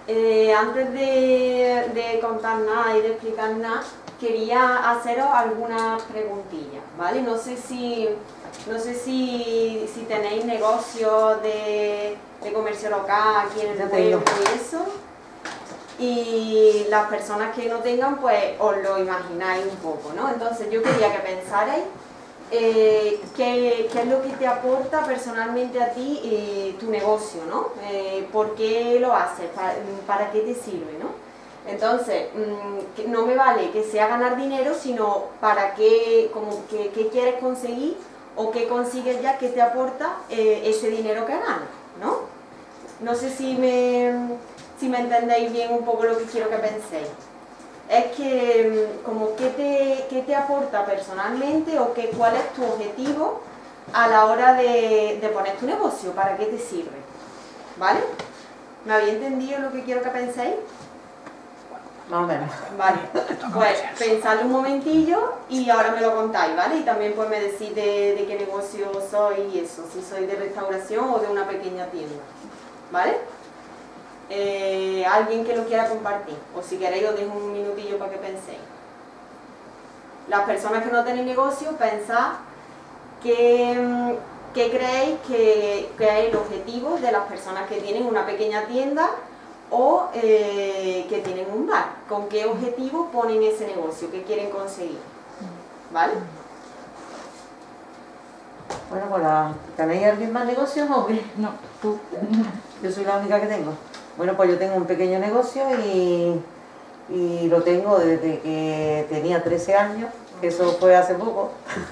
Antes de contar nada y de explicar nada, quería haceros algunas preguntillas, ¿vale? No sé si tenéis negocios de comercio local aquí en el pueblo y eso. Y las personas que no tengan, pues os lo imagináis un poco, ¿no? Entonces yo quería que pensarais qué es lo que te aporta personalmente a ti tu negocio, ¿no? ¿Por qué lo haces? ¿Para qué te sirve, ¿no? Entonces, no me vale que sea ganar dinero, sino para qué, qué quieres conseguir o qué consigues ya que te aporta ese dinero que ganas, ¿no? No sé si me entendéis bien un poco lo que quiero que penséis. Es que, ¿qué te aporta personalmente o cuál es tu objetivo a la hora de poner tu negocio? ¿Para qué te sirve? ¿Vale? ¿Me habéis entendido lo que quiero que penséis? Más o menos. Vale, pues pensadlo un momentillo y ahora me lo contáis, ¿vale? Y también pues me decís de qué negocio sois y eso, si sois de restauración o de una pequeña tienda, ¿vale? Alguien que lo quiera compartir, o si queréis os dejo un minutillo para que penséis. Las personas que no tenéis negocio, pensad qué creéis que es el objetivo de las personas que tienen una pequeña tienda o que tienen un bar. ¿Con qué objetivo ponen ese negocio? ¿Qué quieren conseguir? ¿Vale? Bueno, pues ¿tenéis alguien más negocios o qué? No, tú. Yo soy la única que tengo. Bueno, pues yo tengo un pequeño negocio y lo tengo desde que tenía 13 años, que eso fue hace poco.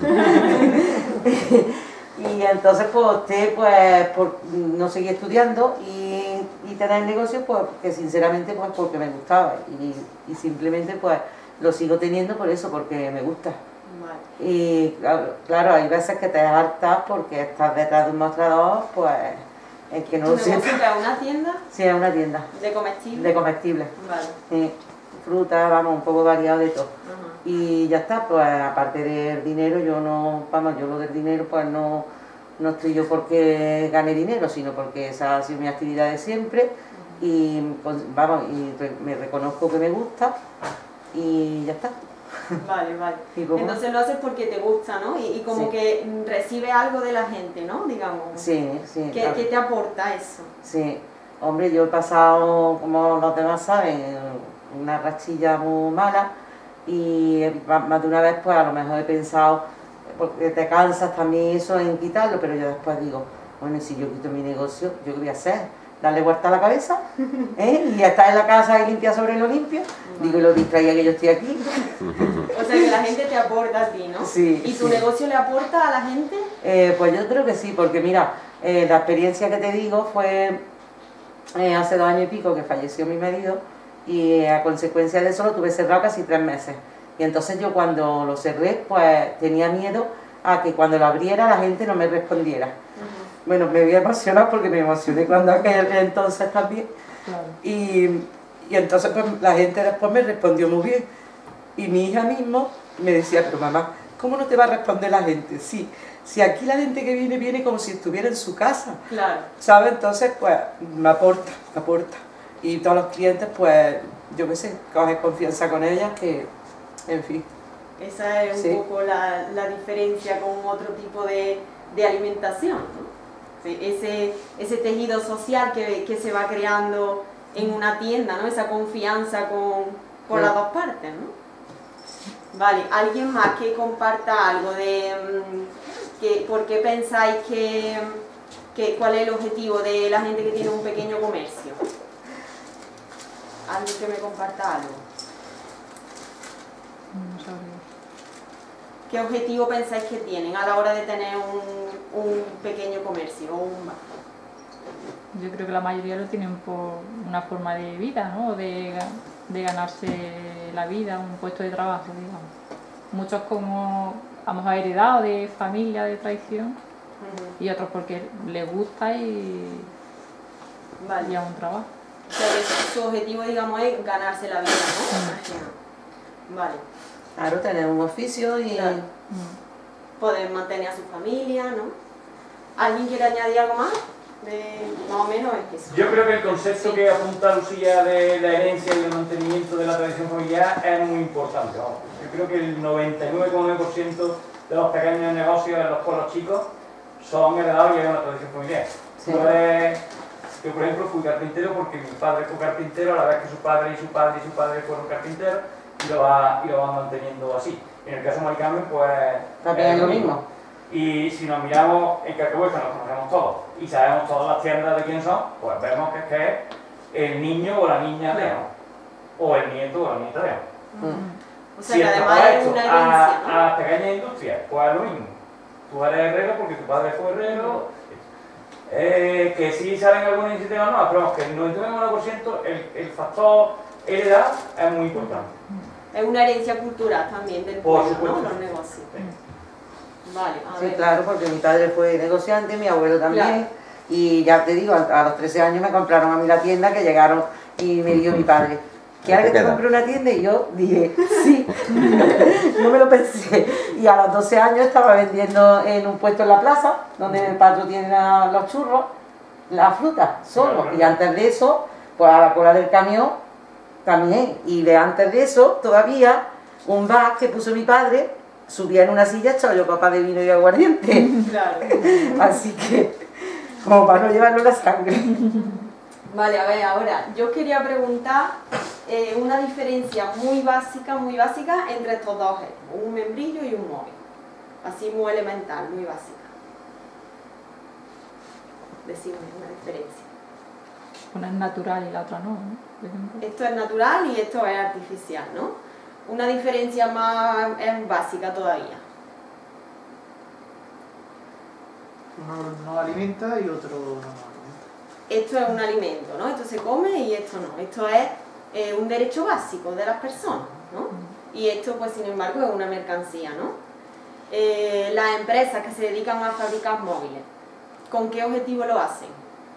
Y entonces pues opté por no seguir estudiando y tener el negocio, pues que sinceramente pues porque me gustaba y simplemente pues lo sigo teniendo por eso, porque me gusta. Vale. Y claro, hay veces que te hartas porque estás detrás de un mostrador, pues es que no lo sé. ¿Tu negocio es una tienda? Sí, es una tienda. ¿De comestibles? De comestibles. Vale. Sí, fruta, vamos, un poco variado de todo. Ajá. Y ya está, pues aparte del dinero, yo no, vamos, yo lo del dinero pues no estoy yo porque gane dinero, sino porque esa ha sido mi actividad de siempre y pues, vamos, me reconozco que me gusta y ya está. Vale, vale. Entonces lo haces porque te gusta, ¿no? Y como sí. que recibe algo de la gente, ¿no? Digamos. Sí, sí. ¿Qué te aporta eso? Sí, hombre, yo he pasado, como los demás saben, una rachilla muy mala y más de una vez pues a lo mejor he pensado, porque te cansas también eso en quitarlo, pero yo después digo, bueno, si yo quito mi negocio, ¿yo qué voy a hacer? ¿Darle vuelta a la cabeza? ¿Y estar en la casa y limpiar sobre lo limpio? Digo, lo distraía que yo estoy aquí. O sea que la gente te aporta a ti, ¿no? Sí. ¿Y tu negocio le aporta a la gente? Pues yo creo que sí, porque mira, la experiencia que te digo fue hace 2 años y pico que falleció mi marido y a consecuencia de eso lo tuve cerrado casi 3 meses. Y entonces yo cuando lo cerré, pues tenía miedo a que cuando lo abriera la gente no me respondiera. Bueno, me voy a emocionar porque me emocioné cuando aquel entonces también. Claro. Y entonces pues la gente después me respondió muy bien. Y mi hija mismo me decía, pero mamá, ¿cómo no te va a responder la gente? Si aquí la gente que viene como si estuviera en su casa. Claro. ¿Sabes? Entonces pues me aporta. Y todos los clientes pues, yo qué sé, coges confianza con ellas que, en fin. Esa es un poco la diferencia con otro tipo de alimentación, ¿no? Ese tejido social que se va creando en una tienda, ¿no? Esa confianza con las dos partes, ¿no? Vale, ¿alguien más que comparta algo de por qué pensáis cuál es el objetivo de la gente que tiene un pequeño comercio? ¿Alguien que me comparta algo? No sabría. ¿Qué objetivo pensáis que tienen a la hora de tener un pequeño comercio o un bar? Yo creo que la mayoría lo tienen por una forma de vida, ¿no? De ganarse la vida, un puesto de trabajo, digamos. Muchos como a lo mejor heredado de familia, de tradición, y otros porque les gusta y es un trabajo. O sea que su objetivo, digamos, es ganarse la vida, ¿no? Vale. Claro, tener un oficio y... Claro. Poder mantener a su familia, ¿no? ¿Alguien quiere añadir algo más? Más o menos es eso. Yo creo que el concepto que apunta Lucía de la herencia y el mantenimiento de la tradición familiar es muy importante. Vamos. Yo creo que el 99,9% de los pequeños negocios en los pueblos chicos son heredados y hay una tradición familiar. Sí. Yo, por ejemplo, fui carpintero porque mi padre fue carpintero a la vez que su padre y su padre y su padre fueron carpinteros y lo van manteniendo así. En el caso de Mari Carmen, pues... También es lo mismo. Y si nos miramos en Carcabueca, nos conocemos todos y sabemos todas las tiendas de quién son, pues vemos que es el niño o la niña de o el nieto o la nieta de O sea, si que además es una herencia, ¿no? a las pequeñas industrias, pues es lo mismo. Tú eres herrero porque tu padre fue herrero. Que sí salen algunas iniciativas nuevas, pero vamos, que el 99,9% el factor heredad es muy importante. Es una herencia cultural también del Por pueblo, supuesto. ¿no? Los negocios. Vale, a Sí, ver. claro, porque mi padre fue negociante, mi abuelo también. Claro. Y ya te digo, a los 13 años me compraron a mí la tienda, que llegaron y me dijo mi padre, ¿quieres que te compre una tienda? Y yo dije, sí, no me lo pensé. Y a los 12 años estaba vendiendo en un puesto en la plaza, donde el patio tiene los churros, la fruta, solo. Y antes de eso, pues a la cola del camión también. Y de antes de eso, todavía, un bar que puso mi padre, subía en una silla, echaba yo copa de vino y aguardiente. Claro. Así que, como para no llevarlo la sangre. Vale, a ver, ahora, yo quería preguntar una diferencia muy básica entre estos dos objetos, un membrillo y un móvil. Así muy elemental, muy básica. Decime una diferencia. Una es natural y la otra no, ¿no? Por ejemplo. Esto es natural y esto es artificial, ¿no? Una diferencia más básica todavía. Uno no alimenta y otro no alimenta. Esto es un alimento, ¿no? Esto se come y esto no. Esto es un derecho básico de las personas, ¿no? Y esto, pues, sin embargo, es una mercancía, ¿no? Las empresas que se dedican a fabricar móviles, ¿con qué objetivo lo hacen?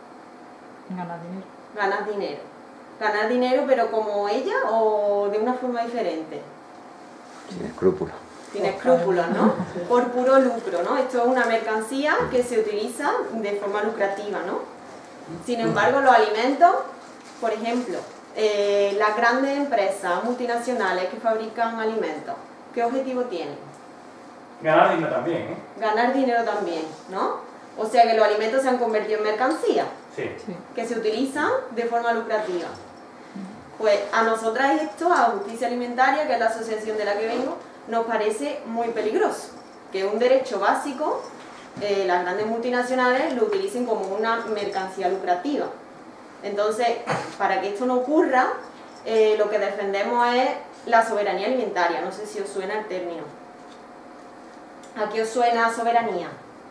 Ganar dinero. Ganar dinero. Ganar dinero, pero como ella o de una forma diferente. Sin escrúpulos. Sin escrúpulos, ¿no? Por puro lucro, ¿no? Esto es una mercancía que se utiliza de forma lucrativa, ¿no? Sin embargo, los alimentos, por ejemplo, las grandes empresas multinacionales que fabrican alimentos, ¿qué objetivo tienen? Ganar dinero también, ¿eh? Ganar dinero también, ¿no? O sea que los alimentos se han convertido en mercancía, Sí. que se utilizan de forma lucrativa. Pues a nosotras esto, a Justicia Alimentaria, que es la asociación de la que vengo, nos parece muy peligroso, que un derecho básico, las grandes multinacionales lo utilicen como una mercancía lucrativa. Entonces, para que esto no ocurra, lo que defendemos es la soberanía alimentaria. No sé si os suena el término. ¿A qué os suena soberanía?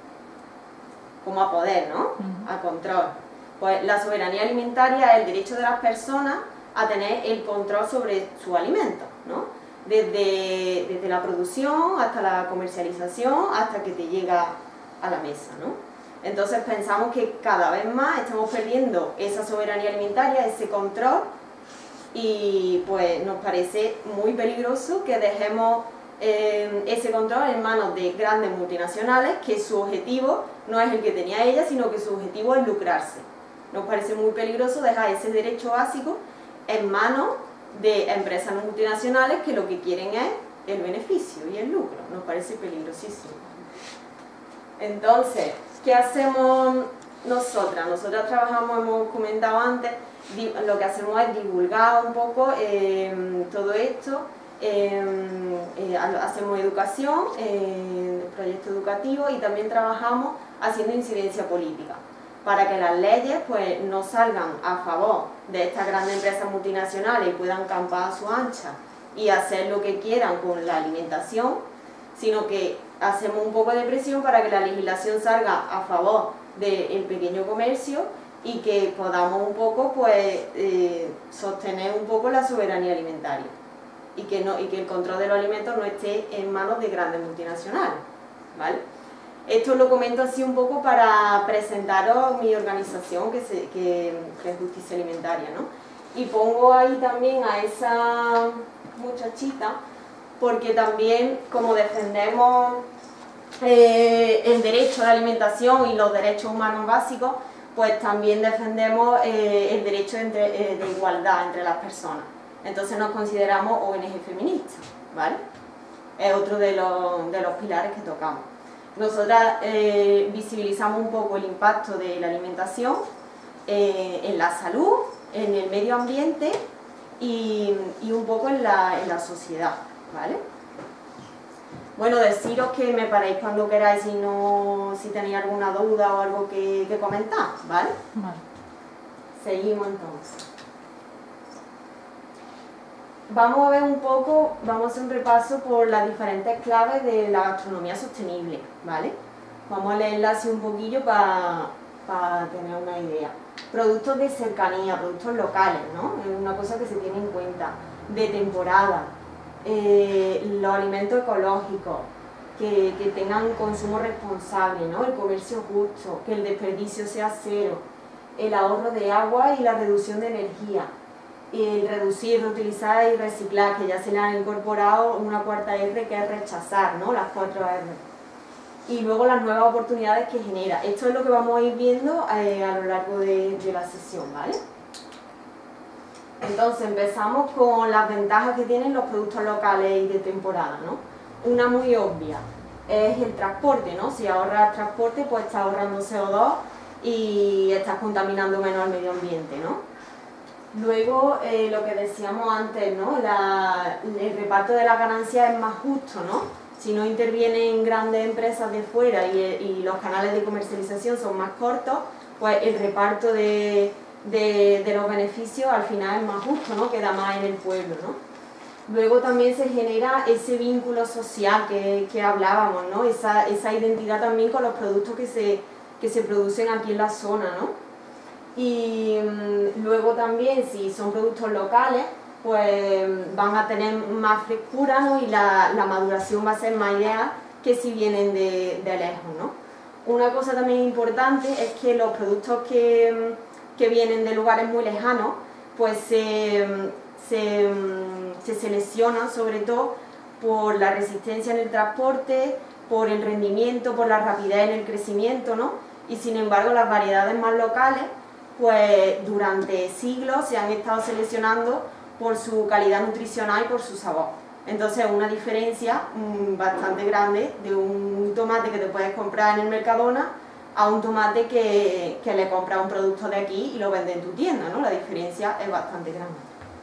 Como a poder, ¿no? A control. Pues la soberanía alimentaria es el derecho de las personas a tener el control sobre su alimento, ¿no? Desde la producción hasta la comercialización, hasta que te llega a la mesa, ¿no? Entonces pensamos que cada vez más estamos perdiendo esa soberanía alimentaria, ese control, y pues nos parece muy peligroso que dejemos ese control en manos de grandes multinacionales, que su objetivo no es el que tenía ella, sino que su objetivo es lucrarse. Nos parece muy peligroso dejar ese derecho básico en manos de empresas multinacionales que lo que quieren es el beneficio y el lucro. Nos parece peligrosísimo. Entonces, ¿qué hacemos nosotras? Nosotras trabajamos, hemos comentado antes, lo que hacemos es divulgar un poco todo esto. Hacemos educación, proyectos educativos, y también trabajamos haciendo incidencia política para que las leyes pues no salgan a favor de estas grandes empresas multinacionales y puedan campar a su ancha y hacer lo que quieran con la alimentación, sino que hacemos un poco de presión para que la legislación salga a favor del pequeño comercio y que podamos un poco pues sostener un poco la soberanía alimentaria. Y que el control de los alimentos no esté en manos de grandes multinacionales, ¿vale? Esto lo comento así un poco para presentaros mi organización, que es Justicia Alimentaria, ¿no? Y pongo ahí también a esa muchachita, porque también, como defendemos el derecho a la alimentación y los derechos humanos básicos, pues también defendemos el derecho de igualdad entre las personas. Entonces nos consideramos ONG feministas, ¿vale? Es otro de los pilares que tocamos. Nosotras visibilizamos un poco el impacto de la alimentación en la salud, en el medio ambiente y un poco en la sociedad, ¿vale? Bueno, deciros que me paréis cuando queráis si tenéis alguna duda o algo que comentar, ¿vale? Vale. Seguimos entonces. Vamos a ver un poco, vamos a hacer un repaso por las diferentes claves de la gastronomía sostenible, ¿vale? Vamos a leerlas así un poquillo para tener una idea. Productos de cercanía, productos locales, ¿no? Es una cosa que se tiene en cuenta. De temporada, los alimentos ecológicos, que tengan consumo responsable, ¿no? El comercio justo, que el desperdicio sea cero, el ahorro de agua y la reducción de energía, el reducir, reutilizar y reciclar, que ya se le han incorporado una cuarta R que es rechazar, ¿no? Las 4 R. Y luego las nuevas oportunidades que genera. Esto es lo que vamos a ir viendo a lo largo de la sesión, ¿vale? Entonces empezamos con las ventajas que tienen los productos locales y de temporada, ¿no? Una muy obvia es el transporte, ¿no? Si ahorras transporte, pues estás ahorrando CO2 y estás contaminando menos al medio ambiente, ¿no? Luego, lo que decíamos antes, ¿no? El reparto de las ganancias es más justo, ¿no? Si no intervienen grandes empresas de fuera y los canales de comercialización son más cortos, pues el reparto de los beneficios al final es más justo, ¿no? Queda más en el pueblo, ¿no? Luego también se genera ese vínculo social que hablábamos, ¿no? Esa identidad también con los productos que se producen aquí en la zona, ¿no? Y luego también, si son productos locales, pues van a tener más frescura, ¿no? Y la maduración va a ser más ideal que si vienen de lejos, ¿no? Una cosa también importante es que los productos que vienen de lugares muy lejanos, pues se seleccionan sobre todo por la resistencia en el transporte, por el rendimiento, por la rapidez en el crecimiento, ¿no? Y sin embargo las variedades más locales, pues durante siglos se han estado seleccionando por su calidad nutricional y por su sabor. Entonces es una diferencia bastante grande de un tomate que te puedes comprar en el Mercadona a un tomate que le compras un producto de aquí y lo vende en tu tienda, ¿no? La diferencia es bastante grande.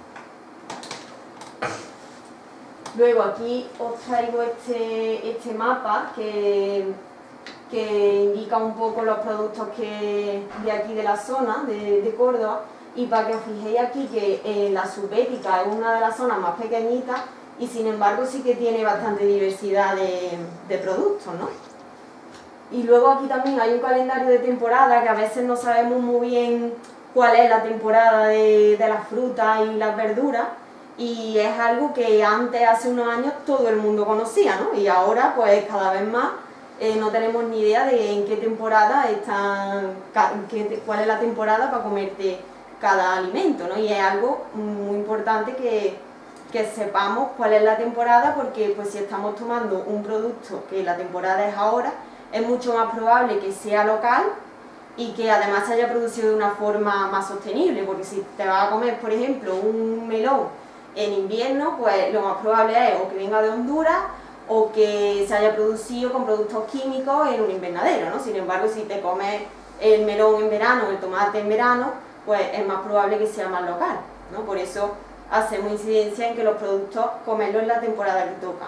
Luego aquí os traigo este mapa que indica un poco los productos de aquí de la zona, de Córdoba, y para que os fijéis aquí que la Subética es una de las zonas más pequeñitas y sin embargo sí que tiene bastante diversidad de productos, ¿no? Y luego aquí también hay un calendario de temporada que a veces no sabemos muy bien cuál es la temporada de las frutas y las verduras, y es algo que antes, hace unos años, todo el mundo conocía, ¿no? Y ahora pues cada vez más no tenemos ni idea de en qué temporada cuál es la temporada para comerte cada alimento, ¿no? Y es algo muy importante que sepamos cuál es la temporada, porque pues si estamos tomando un producto que la temporada es ahora, es mucho más probable que sea local y que además se haya producido de una forma más sostenible, porque si te vas a comer, por ejemplo, un melón en invierno, pues lo más probable es o que venga de Honduras o que se haya producido con productos químicos en un invernadero, ¿no? Sin embargo, si te comes el melón en verano o el tomate en verano, pues es más probable que sea más local, ¿no? Por eso hacemos incidencia en que los productos comerlos en la temporada que tocan.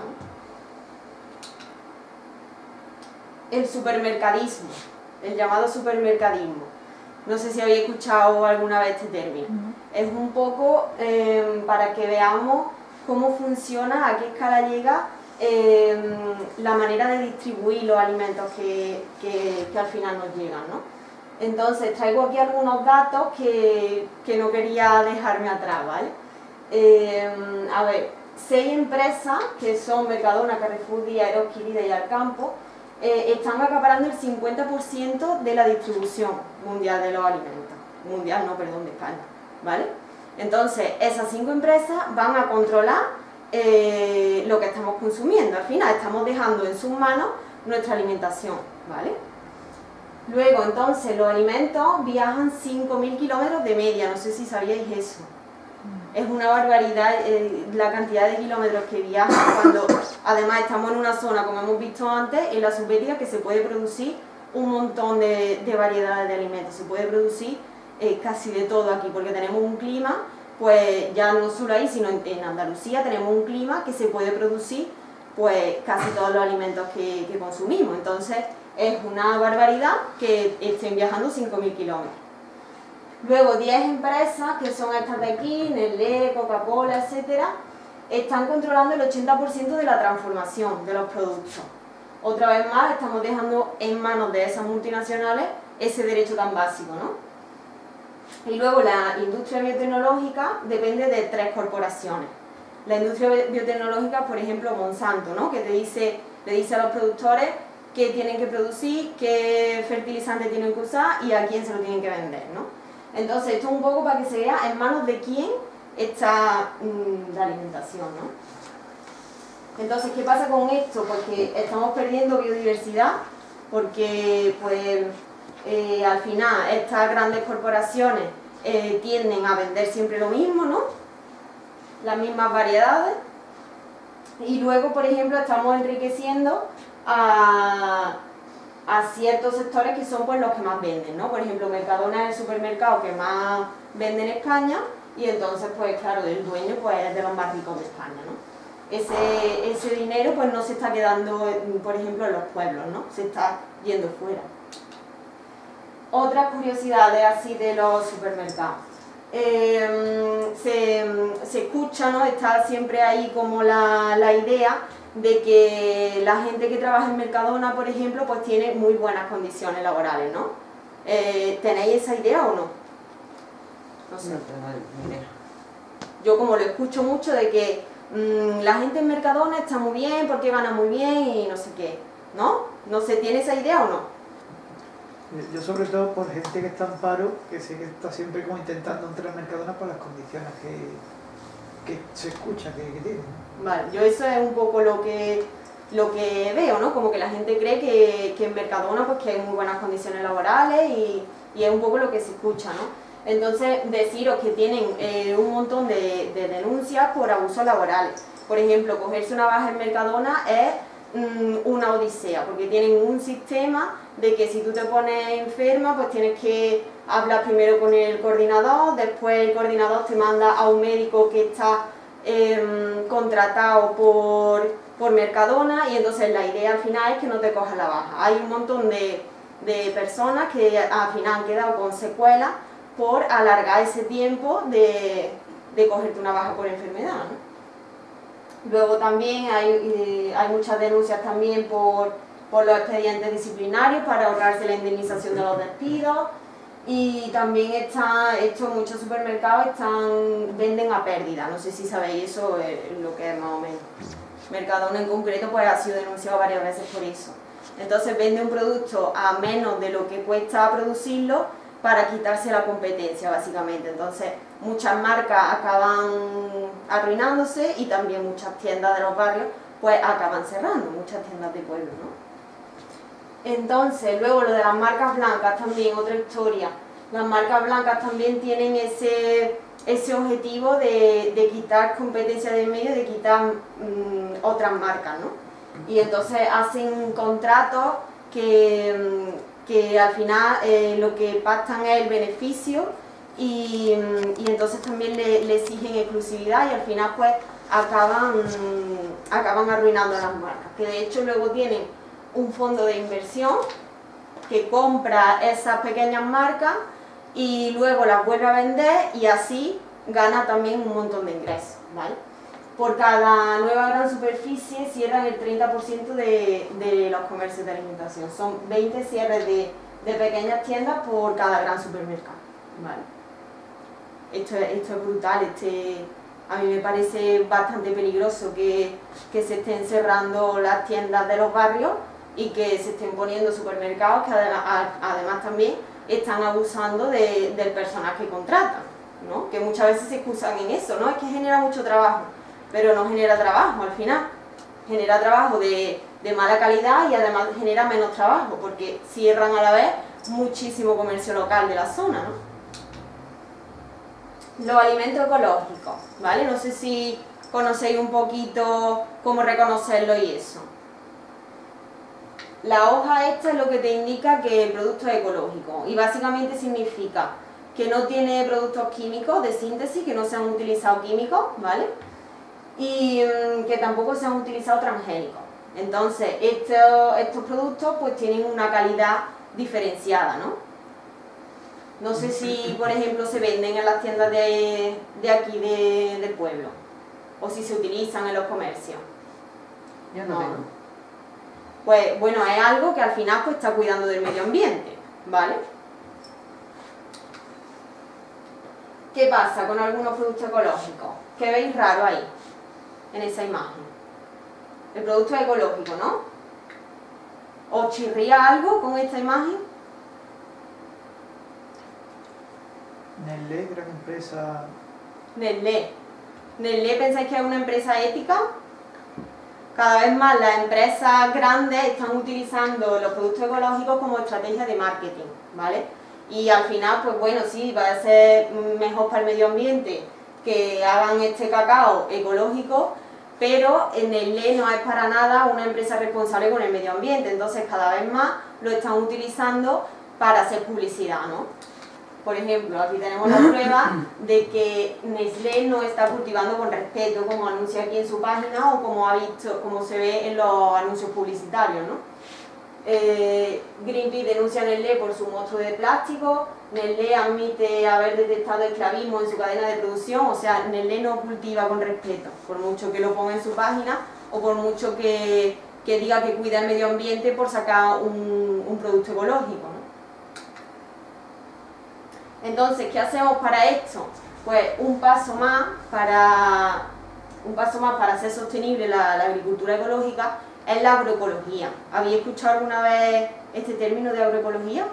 El supermercadismo, el llamado supermercadismo. No sé si habéis escuchado alguna vez este término. Es un poco para que veamos cómo funciona, a qué escala llega la manera de distribuir los alimentos que al final nos llegan, ¿no? Entonces traigo aquí algunos datos que no quería dejarme atrás, ¿vale? A ver, 6 empresas que son Mercadona, Carrefour, Día, Eroski, Lidl y Alcampo están acaparando el 50% de la distribución mundial de los alimentos. Mundial, no, perdón, de España, ¿vale? Entonces, esas 5 empresas van a controlar lo que estamos consumiendo. Al final estamos dejando en sus manos nuestra alimentación, ¿vale? Luego, entonces, los alimentos viajan 5.000 kilómetros de media, no sé si sabíais eso. Es una barbaridad la cantidad de kilómetros que viajan cuando además estamos en una zona, como hemos visto antes, en la subbética, que se puede producir un montón de variedades de alimentos, se puede producir casi de todo aquí, porque tenemos un clima, pues ya no solo ahí, sino en Andalucía tenemos un clima que se puede producir pues casi todos los alimentos que consumimos. Entonces es una barbaridad que estén viajando 5.000 kilómetros. Luego 10 empresas, que son estas de aquí, Nestlé, Coca-Cola, etcétera, están controlando el 80% de la transformación de los productos. Otra vez más estamos dejando en manos de esas multinacionales ese derecho tan básico, ¿no? Y luego la industria biotecnológica depende de 3 corporaciones. La industria biotecnológica, por ejemplo, Monsanto, ¿no? Que le dice a los productores qué tienen que producir, qué fertilizante tienen que usar y a quién se lo tienen que vender, ¿no? Entonces, esto es un poco para que se vea en manos de quién está la alimentación, ¿no? Entonces, ¿qué pasa con esto? Porque estamos perdiendo biodiversidad, porque pues al final estas grandes corporaciones tienden a vender siempre lo mismo, ¿no? Las mismas variedades, y luego, por ejemplo, estamos enriqueciendo a ciertos sectores que son pues los que más venden, ¿no? Por ejemplo, Mercadona es el supermercado que más vende en España, y entonces, pues claro, el dueño pues es de los más ricos de España, ¿no? Ese dinero pues no se está quedando, por ejemplo, en los pueblos, ¿no? Se está yendo fuera. Otras curiosidades así de los supermercados. Se escucha, ¿no? Está siempre ahí como la idea de que la gente que trabaja en Mercadona, por ejemplo, pues tiene muy buenas condiciones laborales, ¿no? ¿Tenéis esa idea o no? No sé. Yo como lo escucho mucho de que la gente en Mercadona está muy bien porque gana muy bien y no sé qué, ¿no? No sé, ¿tiene esa idea o no? Yo sobre todo por gente que está en paro, que sé que está siempre como intentando entrar en Mercadona por las condiciones que se escucha que tienen. Vale, yo eso es un poco lo que veo, ¿no? Como que la gente cree que en Mercadona pues que hay muy buenas condiciones laborales y es un poco lo que se escucha, ¿no? Entonces, deciros que tienen un montón de denuncias por abusos laborales. Por ejemplo, cogerse una baja en Mercadona es una odisea, porque tienen un sistema de que si tú te pones enferma, pues tienes que hablar primero con el coordinador, después el coordinador te manda a un médico que está contratado por Mercadona, y entonces la idea al final es que no te cojas la baja. Hay un montón de personas que al final han quedado con secuelas por alargar ese tiempo de cogerte una baja por enfermedad, ¿no? Luego también hay muchas denuncias también por los expedientes disciplinarios para ahorrarse la indemnización de los despidos, y también muchos supermercados venden a pérdida, no sé si sabéis eso, es lo que es más o menos. Mercadona en concreto pues ha sido denunciado varias veces por eso. Entonces vende un producto a menos de lo que cuesta producirlo para quitarse la competencia, básicamente. Entonces muchas marcas acaban arruinándose y también muchas tiendas de los barrios pues acaban cerrando, muchas tiendas de pueblo, ¿no? Entonces, luego lo de las marcas blancas también, otra historia. Las marcas blancas también tienen ese objetivo de quitar competencia del medio, de quitar otras marcas, ¿no? Y entonces hacen contratos que al final lo que pactan es el beneficio, y entonces también le exigen exclusividad, y al final pues acaban arruinando a las marcas, que de hecho luego tienen un fondo de inversión que compra esas pequeñas marcas y luego las vuelve a vender, y así gana también un montón de ingresos, ¿vale? Por cada nueva gran superficie cierran el 30% de los comercios de alimentación. Son 20 cierres de pequeñas tiendas por cada gran supermercado, ¿vale? Esto es brutal. A mí me parece bastante peligroso que se estén cerrando las tiendas de los barrios y que se estén poniendo supermercados que además también están abusando del personal que contratan, ¿no? Que muchas veces se excusan en eso, ¿no? Es que genera mucho trabajo, pero no genera trabajo al final. Genera trabajo de mala calidad y además genera menos trabajo, porque cierran a la vez muchísimo comercio local de la zona, ¿no? Los alimentos ecológicos, ¿vale? No sé si conocéis un poquito cómo reconocerlo y eso. La hoja esta es lo que te indica que el producto es ecológico y básicamente significa que no tiene productos químicos de síntesis, que no se han utilizado químicos, ¿vale? Y que tampoco se han utilizado transgénicos. Entonces, estos productos pues tienen una calidad diferenciada, ¿no? No sé si, por ejemplo, se venden en las tiendas de aquí del pueblo o si se utilizan en los comercios. Yo no tengo. Pues bueno, es algo que al final pues está cuidando del medio ambiente, ¿vale? ¿Qué pasa con algunos productos ecológicos? ¿Qué veis raro ahí, en esa imagen? El producto es ecológico, ¿no? ¿Os chirría algo con esta imagen? Nestlé, gran empresa. Nestlé. ¿Nestlé pensáis que es una empresa ética? Cada vez más las empresas grandes están utilizando los productos ecológicos como estrategia de marketing, ¿vale? Y al final, pues bueno, sí, va a ser mejor para el medio ambiente que hagan este cacao ecológico, pero Nestlé no es para nada una empresa responsable con el medio ambiente, entonces cada vez más lo están utilizando para hacer publicidad, ¿no? Por ejemplo, aquí tenemos la prueba de que Nestlé no está cultivando con respeto, como anuncia aquí en su página o como se ve en los anuncios publicitarios, ¿no? Greenpeace denuncia a Nestlé por su monstruo de plástico, Nestlé admite haber detectado esclavismo en su cadena de producción, o sea, Nestlé no cultiva con respeto, por mucho que lo ponga en su página o por mucho que diga que cuida el medio ambiente por sacar un producto ecológico, ¿no? Entonces, ¿qué hacemos para esto? Pues un paso más para hacer sostenible la agricultura ecológica es la agroecología. ¿Habéis escuchado alguna vez este término de agroecología?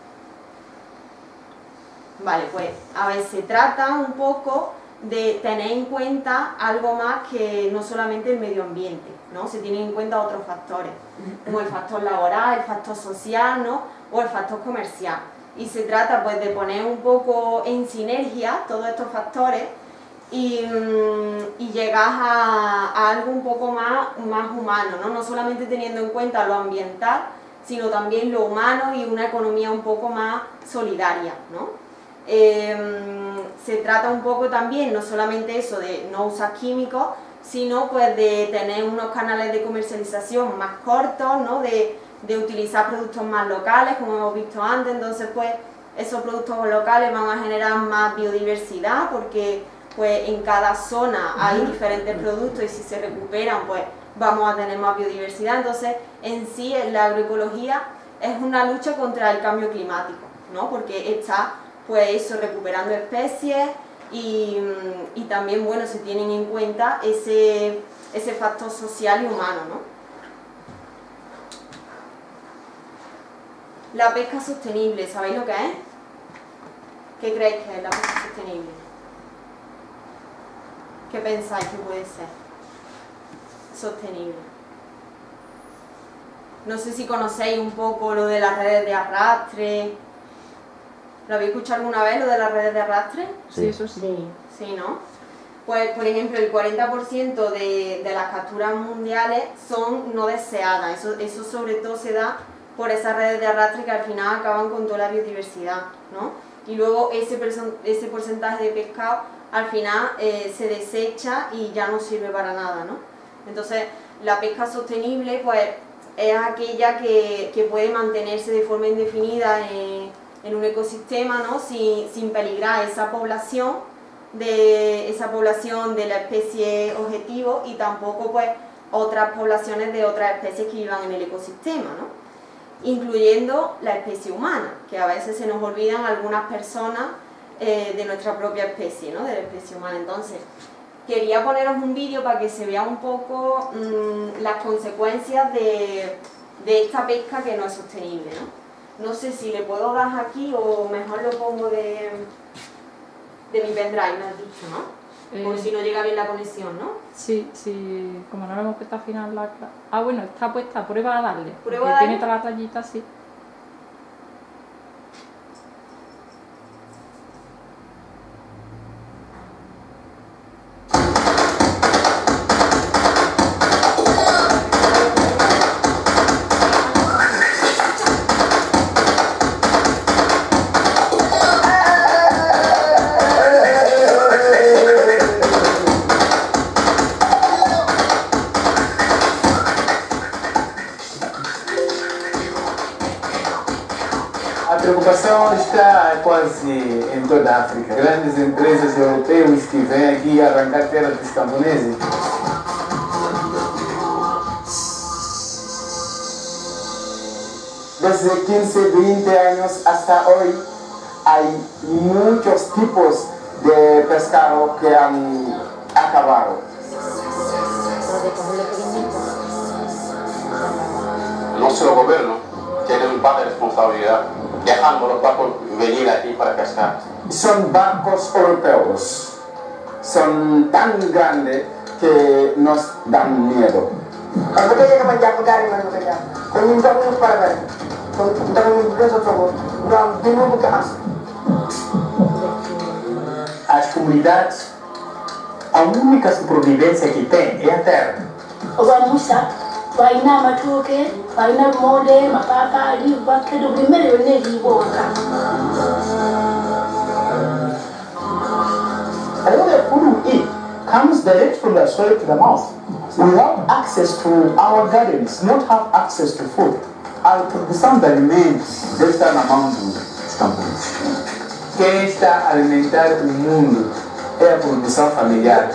Vale, pues a ver, se trata un poco de tener en cuenta algo más que no solamente el medio ambiente, ¿no? Se tienen en cuenta otros factores, como el factor laboral, el factor social, ¿no? O el factor comercial. Y se trata pues de poner un poco en sinergia todos estos factores y llegar a algo un poco más humano, ¿no? No solamente teniendo en cuenta lo ambiental, sino también lo humano y una economía un poco más solidaria, ¿no? Se trata un poco también, no solamente eso de no usar químicos, sino pues de tener unos canales de comercialización más cortos, ¿no? De utilizar productos más locales, como hemos visto antes, entonces pues esos productos locales van a generar más biodiversidad porque pues en cada zona hay diferentes productos y si se recuperan pues vamos a tener más biodiversidad, entonces en sí la agroecología es una lucha contra el cambio climático, ¿no? Porque está pues eso, recuperando especies y también bueno, se tienen en cuenta ese factor social y humano, ¿no? La pesca sostenible, ¿sabéis lo que es? ¿Qué creéis que es la pesca sostenible? ¿Qué pensáis que puede ser sostenible? No sé si conocéis un poco lo de las redes de arrastre. ¿Lo habéis escuchado alguna vez, lo de las redes de arrastre? Sí, eso sí. Sí, ¿no? Pues, por ejemplo, el 40% de las capturas mundiales son no deseadas. Eso sobre todo se da por esas redes de arrastre que al final acaban con toda la biodiversidad, ¿no? Y luego ese porcentaje de pescado al final se desecha y ya no sirve para nada, ¿no? Entonces, la pesca sostenible pues es aquella que puede mantenerse de forma indefinida en un ecosistema, ¿no? Sin peligrar esa población de la especie objetivo y tampoco pues otras poblaciones de otras especies que vivan en el ecosistema, ¿no? Incluyendo la especie humana, que a veces se nos olvidan algunas personas de nuestra propia especie, ¿no? De la especie humana. Entonces, quería poneros un vídeo para que se vea un poco las consecuencias de esta pesca que no es sostenible, ¿no? No sé si le puedo dar aquí o mejor lo pongo de mi pendrive, me has dicho, ¿no? Por si no llega bien la conexión, ¿no? Sí, sí, como no lo hemos puesto al final la... Ah, bueno, está puesta, prueba a darle. ¿Prueba a Tiene darle? todas las rayitas, sí. quase em toda a África. Grandes empresas europeias que vêm aqui arrancar terras dos camponeses. Desde 15, 20 años hasta hoy hay muchos tipos de pescado que han acabado. Nuestro gobierno tiene un par de responsabilidad, dejando los barcos venir aquí para pescar. Son barcos europeos, son tan grandes que nos dan miedo. As comunidades, a única sobrevivência que tem é a terra. A water food comes direct from the soil to the mouth. Without access to our gardens, not have access to food. A produção de alimentos deve estar na mão dos camponeses. Quem está a alimentar o mundo é a produção familiar.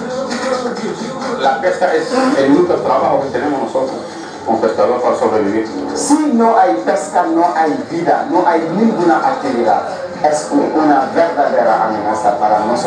La pesca es el único trabajo que tenemos nosotros como pescadores para sobrevivir. Se não há pesca, não há vida, não há nenhuma atividade. É uma verdadeira ameaça para nós.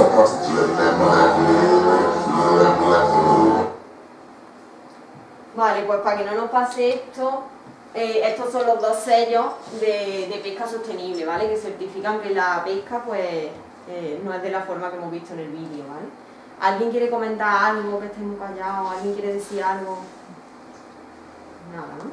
Vale, pues para que no nos pase esto, estos son los dos sellos de pesca sostenible, ¿vale? Que certifican que la pesca pues no es de la forma que hemos visto en el vídeo, ¿vale? ¿Alguien quiere comentar algo, que esté muy callado? ¿Alguien quiere decir algo? Nada, ¿no?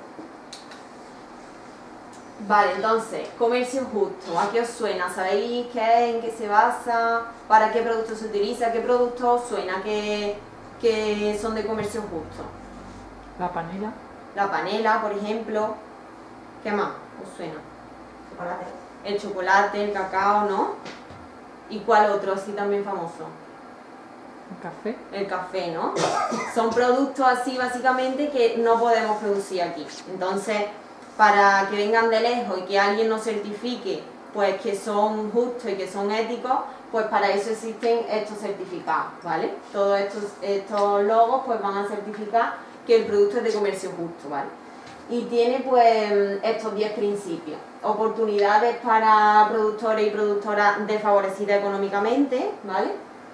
Vale, entonces, comercio justo, ¿a qué os suena? ¿Sabéis qué es, en qué se basa? ¿Para qué productos se utiliza? ¿Qué productos os suena que son de comercio justo? La panela. La panela, por ejemplo. ¿Qué más os suena? Chocolate. El chocolate, el cacao, ¿no? ¿Y cuál otro así también famoso? El café. El café, ¿no? Son productos así básicamente que no podemos producir aquí. Entonces, para que vengan de lejos y que alguien nos certifique pues que son justos y que son éticos, pues para eso existen estos certificados, ¿vale? Todos estos logos pues van a certificar que el producto es de comercio justo, ¿vale? Y tiene pues estos 10 principios. Oportunidades para productores y productoras desfavorecidas económicamente, ¿vale?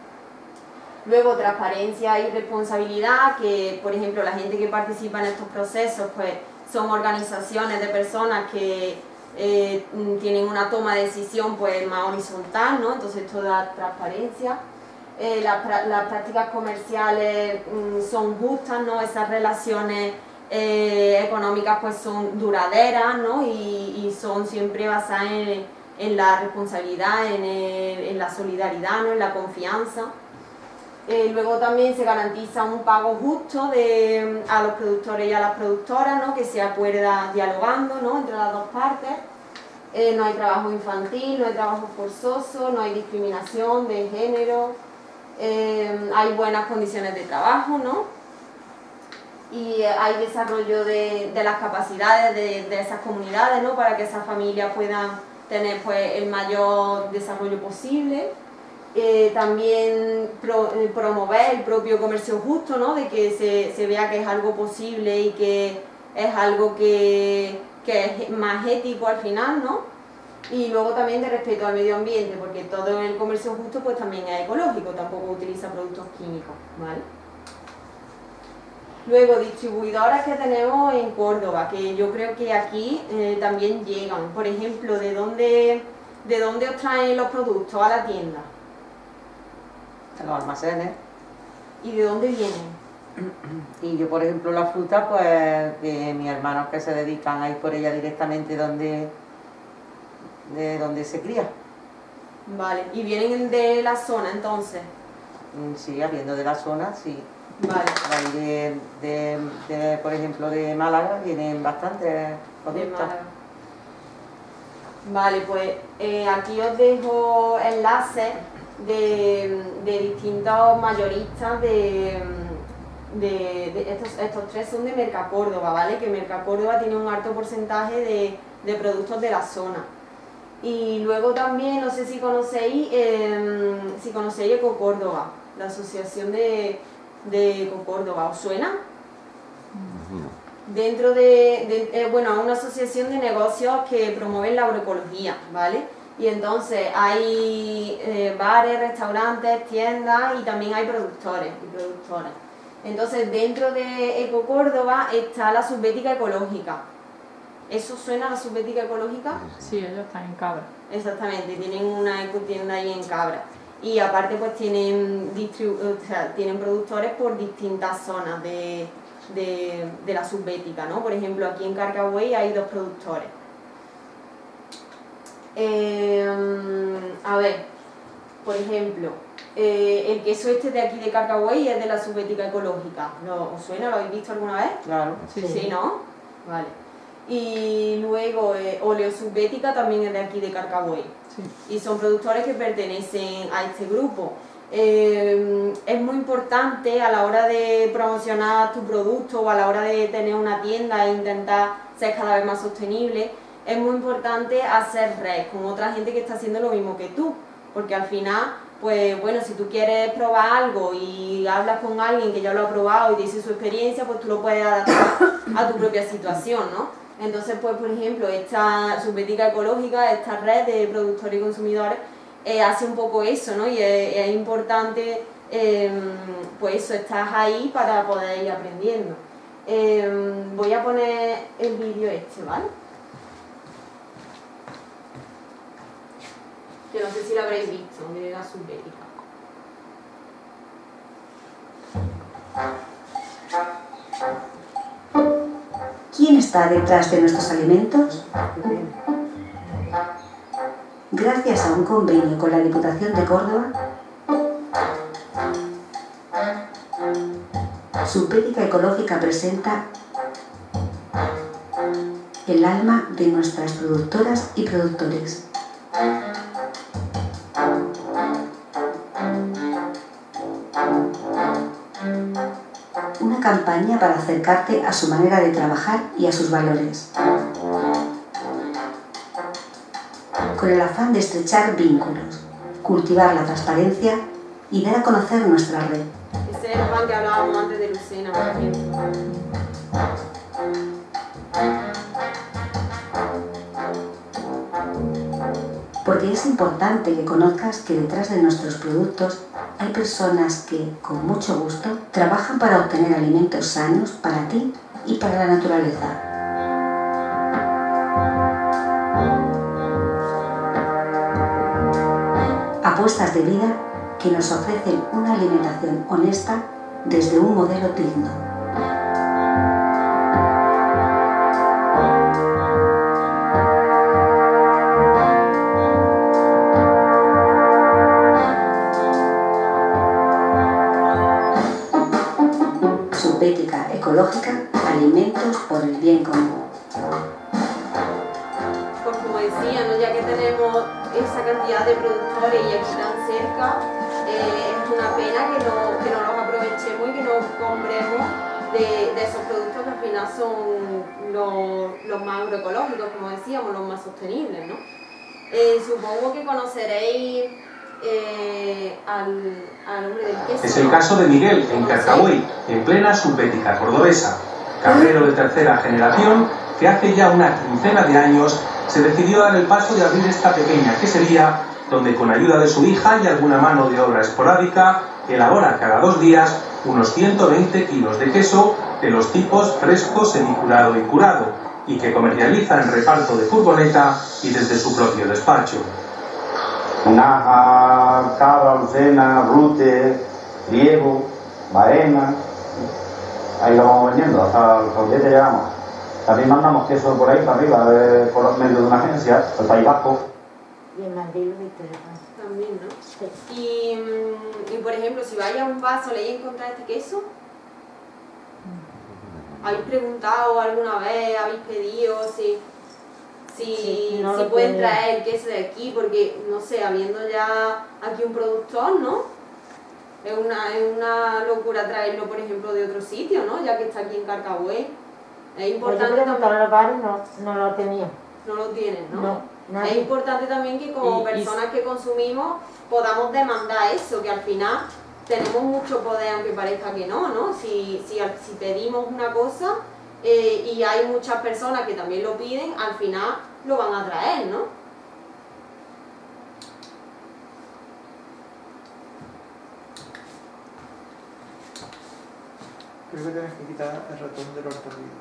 Luego transparencia y responsabilidad, que por ejemplo la gente que participa en estos procesos pues son organizaciones de personas que tienen una toma de decisión pues más horizontal, ¿no? Entonces esto da transparencia. Las prácticas comerciales son justas, ¿no? Esas relaciones económicas pues son duraderas, ¿no? Y son siempre basadas en la responsabilidad, en la solidaridad, ¿no? En la confianza. Luego también se garantiza un pago justo a los productores y a las productoras, ¿no? Que se acuerda dialogando, ¿no? Entre las dos partes. No hay trabajo infantil, no hay trabajo forzoso, no hay discriminación de género, hay buenas condiciones de trabajo, ¿no? Y hay desarrollo de las capacidades de esas comunidades, ¿no? Para que esas familias puedan tener pues, el mayor desarrollo posible. También promover el propio comercio justo, ¿no? De que se vea que es algo posible y que es algo que es más ético al final, ¿no? Y luego también de respeto al medio ambiente, porque todo el comercio justo pues también es ecológico, tampoco utiliza productos químicos, ¿vale? Luego, distribuidoras que tenemos en Córdoba, que yo creo que aquí también llegan. Por ejemplo, ¿de dónde os traen los productos a la tienda? En los almacenes. ¿Y de dónde vienen? Y yo, por ejemplo, la fruta, pues de mis hermanos que se dedican a ir por ella directamente de donde se cría. Vale, ¿y vienen de la zona entonces? Sí, habiendo de la zona, sí. Vale. Por ejemplo, de Málaga vienen bastantes productos. De Málaga. Vale, pues aquí os dejo enlaces de distintos mayoristas estos tres son de Mercacórdoba, ¿vale? Que Mercacórdoba tiene un alto porcentaje de productos de la zona. Y luego también, no sé si conocéis Ecocórdoba, la asociación de Ecocórdoba, ¿os suena? Dentro bueno, es una asociación de negocios que promueven la agroecología, ¿vale? Y entonces hay bares, restaurantes, tiendas y también hay productores y productoras. Entonces dentro de Ecocórdoba está la Subbética Ecológica. ¿Eso suena a la Subbética Ecológica? Sí, ellos están en Cabra. Exactamente, tienen una ecotienda ahí en Cabra. Y aparte pues tienen productores por distintas zonas de la Subbética, ¿no? Por ejemplo, aquí en Carcagüey hay 2 productores. A ver, por ejemplo, el queso este de aquí de Carcagüey es de la Subbética Ecológica. ¿Os suena? ¿Lo habéis visto alguna vez? Claro. Sí, ¿no? Vale. Y luego Oleo Subbética también es de aquí de Carcagüey. Sí. Y son productores que pertenecen a este grupo. Es muy importante a la hora de promocionar tu producto o a la hora de tener una tienda e intentar ser cada vez más sostenible, es muy importante hacer red con otra gente que está haciendo lo mismo que tú, porque al final, pues bueno, si tú quieres probar algo y hablas con alguien que ya lo ha probado y te dice su experiencia, pues tú lo puedes adaptar a tu propia situación, ¿no? Entonces, pues por ejemplo, esta Subbética Ecológica, esta red de productores y consumidores, hace un poco eso, ¿no? Y es importante, pues eso, estás ahí para poder ir aprendiendo. Voy a poner el vídeo este, ¿vale? Que no sé si lo habréis visto, de la Subbética. ¿Quién está detrás de nuestros alimentos? Gracias a un convenio con la Diputación de Córdoba, Subbética Ecológica presenta el alma de nuestras productoras y productores. Una campaña para acercarte a su manera de trabajar y a sus valores, con el afán de estrechar vínculos, cultivar la transparencia y dar a conocer nuestra red. Ese es el pan que hablábamos antes de Lucena, por ejemplo. Porque es importante que conozcas que detrás de nuestros productos hay personas que, con mucho gusto, trabajan para obtener alimentos sanos para ti y para la naturaleza. Apuestas de vida que nos ofrecen una alimentación honesta desde un modelo digno. Subbética Ecológica, alimentos por el bien común. Pues como decía, ¿no? Ya que tenemos esa cantidad de productores y aquí tan cerca, es una pena que no los aprovechemos y que no compremos de esos productos que al final son los más agroecológicos, como decíamos, los más sostenibles, ¿no? Supongo que conoceréis al hombre del queso. Es el caso de Miguel, en Carcagüey, en plena Subbética cordobesa, cabrero de tercera generación que hace ya una quincena de años se decidió dar el paso de abrir esta pequeña quesería donde con ayuda de su hija y alguna mano de obra esporádica elabora cada 2 días unos 120 kilos de queso de los tipos fresco, semicurado y curado y que comercializa en reparto de furgoneta y desde su propio despacho. Naja, Cabra, Lucena, Rute, Riego, Baena, ahí lo vamos vendiendo, hasta el Cordete llegamos. También mandamos queso por ahí para arriba, por medio de una agencia, el País Vasco. Y en Madrid lo viste también, ¿no? Sí. Y por ejemplo, si vais a un vaso, ¿le encontrar este queso? ¿Habéis preguntado alguna vez, habéis pedido si pueden traer el queso de aquí? Porque, no sé, habiendo ya aquí un productor, ¿no? Es una locura traerlo, por ejemplo, de otro sitio, ¿no? Ya que está aquí en Carcagüey. Es importante también. Los bares no lo tenían. No lo tienen, ¿no? No, Es importante también que como personas que consumimos podamos demandar eso, que al final tenemos mucho poder, aunque parezca que no, ¿no? Si pedimos una cosa y hay muchas personas que también lo piden, al final lo van a traer, ¿no? Creo que tienes que quitar el ratón del ortografía.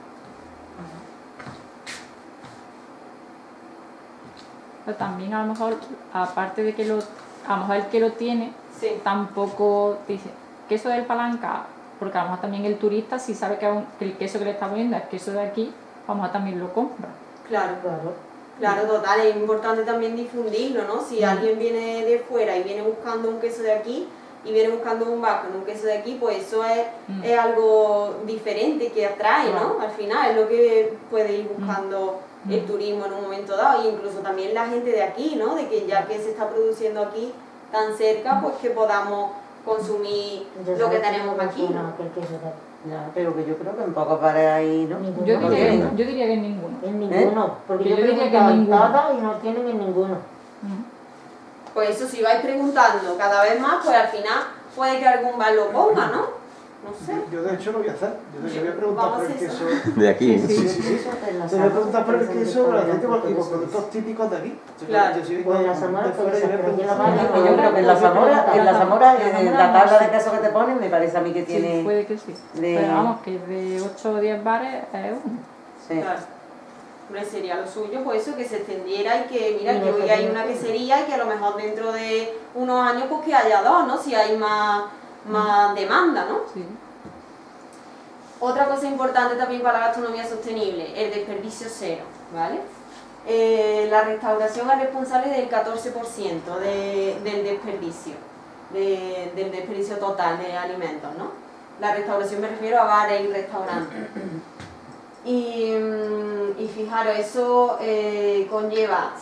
Pero también a lo mejor, aparte de que a lo mejor el que lo tiene, tampoco dice queso del Palanca, porque a lo mejor también el turista, si sabe que el queso que le está poniendo es queso de aquí, a lo mejor también lo compra. Claro, total, es importante también difundirlo, ¿no? Si alguien viene de fuera y viene buscando un queso de aquí, y viene buscando un bar con un queso de aquí, pues eso es algo diferente que atrae, ¿no? Al final es lo que puede ir buscando el turismo en un momento dado, y incluso también la gente de aquí, ¿no? De que ya que se está produciendo aquí tan cerca, pues que podamos consumir lo que tenemos aquí, ¿no? Ya, pero que yo creo que en pocos bares ahí, ¿no? Yo diría que en ninguno. En ninguno, porque yo diría que en ninguno. Todas y no tienen en ninguno. Pues eso, si vais preguntando cada vez más, pues al final puede que algún bar lo ponga, ¿no? No sé. Yo de hecho lo voy a hacer. Yo voy a preguntar por el queso. De aquí. Sí. Te voy a preguntar por el queso, por la gente, y por productos típicos de aquí. Claro. Yo soy Pues en la Zamora, yo creo que en la Zamora, en la tabla de queso que te ponen, me parece a mí que tiene... Sí, puede que sí. Pero vamos, que de 8 o 10 bares es uno. Sí. Claro. Hombre, sería lo suyo, pues eso, que se extendiera y que, mira, que hoy hay una quesería y que a lo mejor dentro de unos años pues que haya dos, ¿no? Si hay más demanda, ¿no? Sí. Otra cosa importante también para la gastronomía sostenible, el desperdicio cero, ¿vale? La restauración es responsable del 14% del desperdicio, del desperdicio total de alimentos, ¿no? La restauración me refiero a bares y restaurantes. Y fijaros, eso conlleva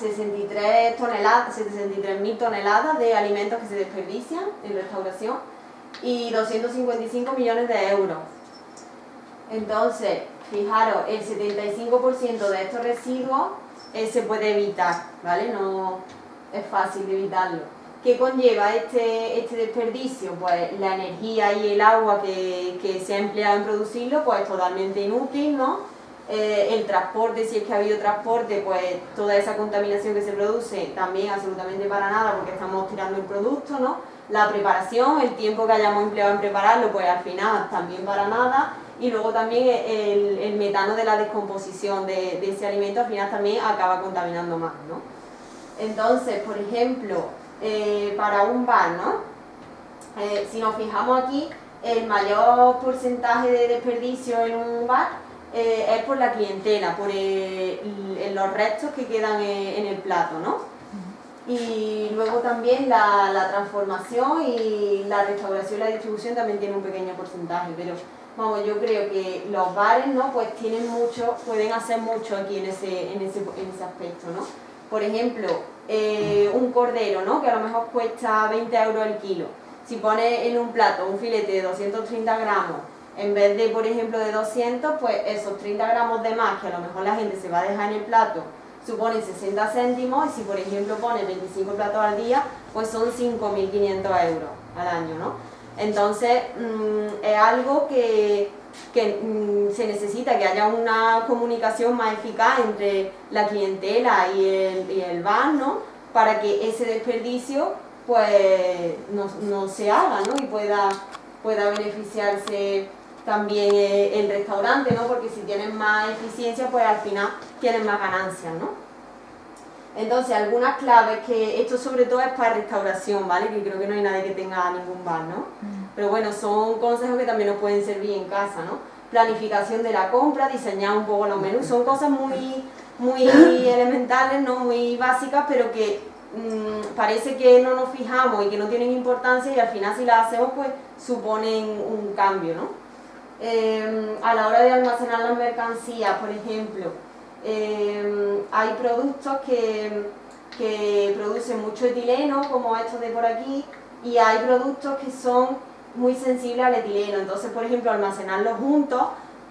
63.000 toneladas de alimentos que se desperdician en restauración y 255 millones de euros. Entonces, fijaros, el 75% de estos residuos se puede evitar, ¿vale? No es fácil de evitarlo. ¿Qué conlleva este desperdicio? Pues la energía y el agua que se ha empleado en producirlo, pues es totalmente inútil, ¿no? El transporte, si es que ha habido transporte, pues toda esa contaminación que se produce también absolutamente para nada, porque estamos tirando el producto, ¿no? La preparación, el tiempo que hayamos empleado en prepararlo, pues al final también para nada. Y luego también el metano de la descomposición de ese alimento al final también acaba contaminando más, ¿no? Entonces, por ejemplo, para un bar, ¿no? Si nos fijamos aquí, el mayor porcentaje de desperdicio en un bar es por la clientela, por los restos que quedan en el plato, ¿no? Y luego también la transformación y la restauración y la distribución también tiene un pequeño porcentaje, pero vamos, yo creo que los bares, ¿no? Pues tienen mucho, pueden hacer mucho aquí en ese aspecto, ¿no? Por ejemplo, un cordero, ¿no? Que a lo mejor cuesta 20 euros el kilo. Si pones en un plato un filete de 230 gramos, en vez de, por ejemplo, de 200, pues esos 30 gramos de más que a lo mejor la gente se va a dejar en el plato, suponen 60 céntimos, y si, por ejemplo, pones 25 platos al día, pues son 5.500 euros al año, ¿no? Entonces, es algo que se necesita, que haya una comunicación más eficaz entre la clientela y el bar, ¿no? Para que ese desperdicio pues no se haga, ¿no? Y pueda beneficiarse también el restaurante, ¿no? Porque si tienen más eficiencia, pues al final tienen más ganancias, ¿no? Entonces, algunas claves, que esto sobre todo es para restauración, ¿vale? Que creo que no hay nadie que tenga ningún bar, ¿no? Pero bueno, son consejos que también nos pueden servir en casa, ¿no? Planificación de la compra, diseñar un poco los menús, son cosas muy elementales, ¿no? Muy básicas, pero que parece que no nos fijamos y que no tienen importancia, y al final si las hacemos, pues suponen un cambio, ¿no? A la hora de almacenar las mercancías, por ejemplo, hay productos que producen mucho etileno, como estos de por aquí, y hay productos que son muy sensibles al etileno. Entonces, por ejemplo, almacenarlos juntos,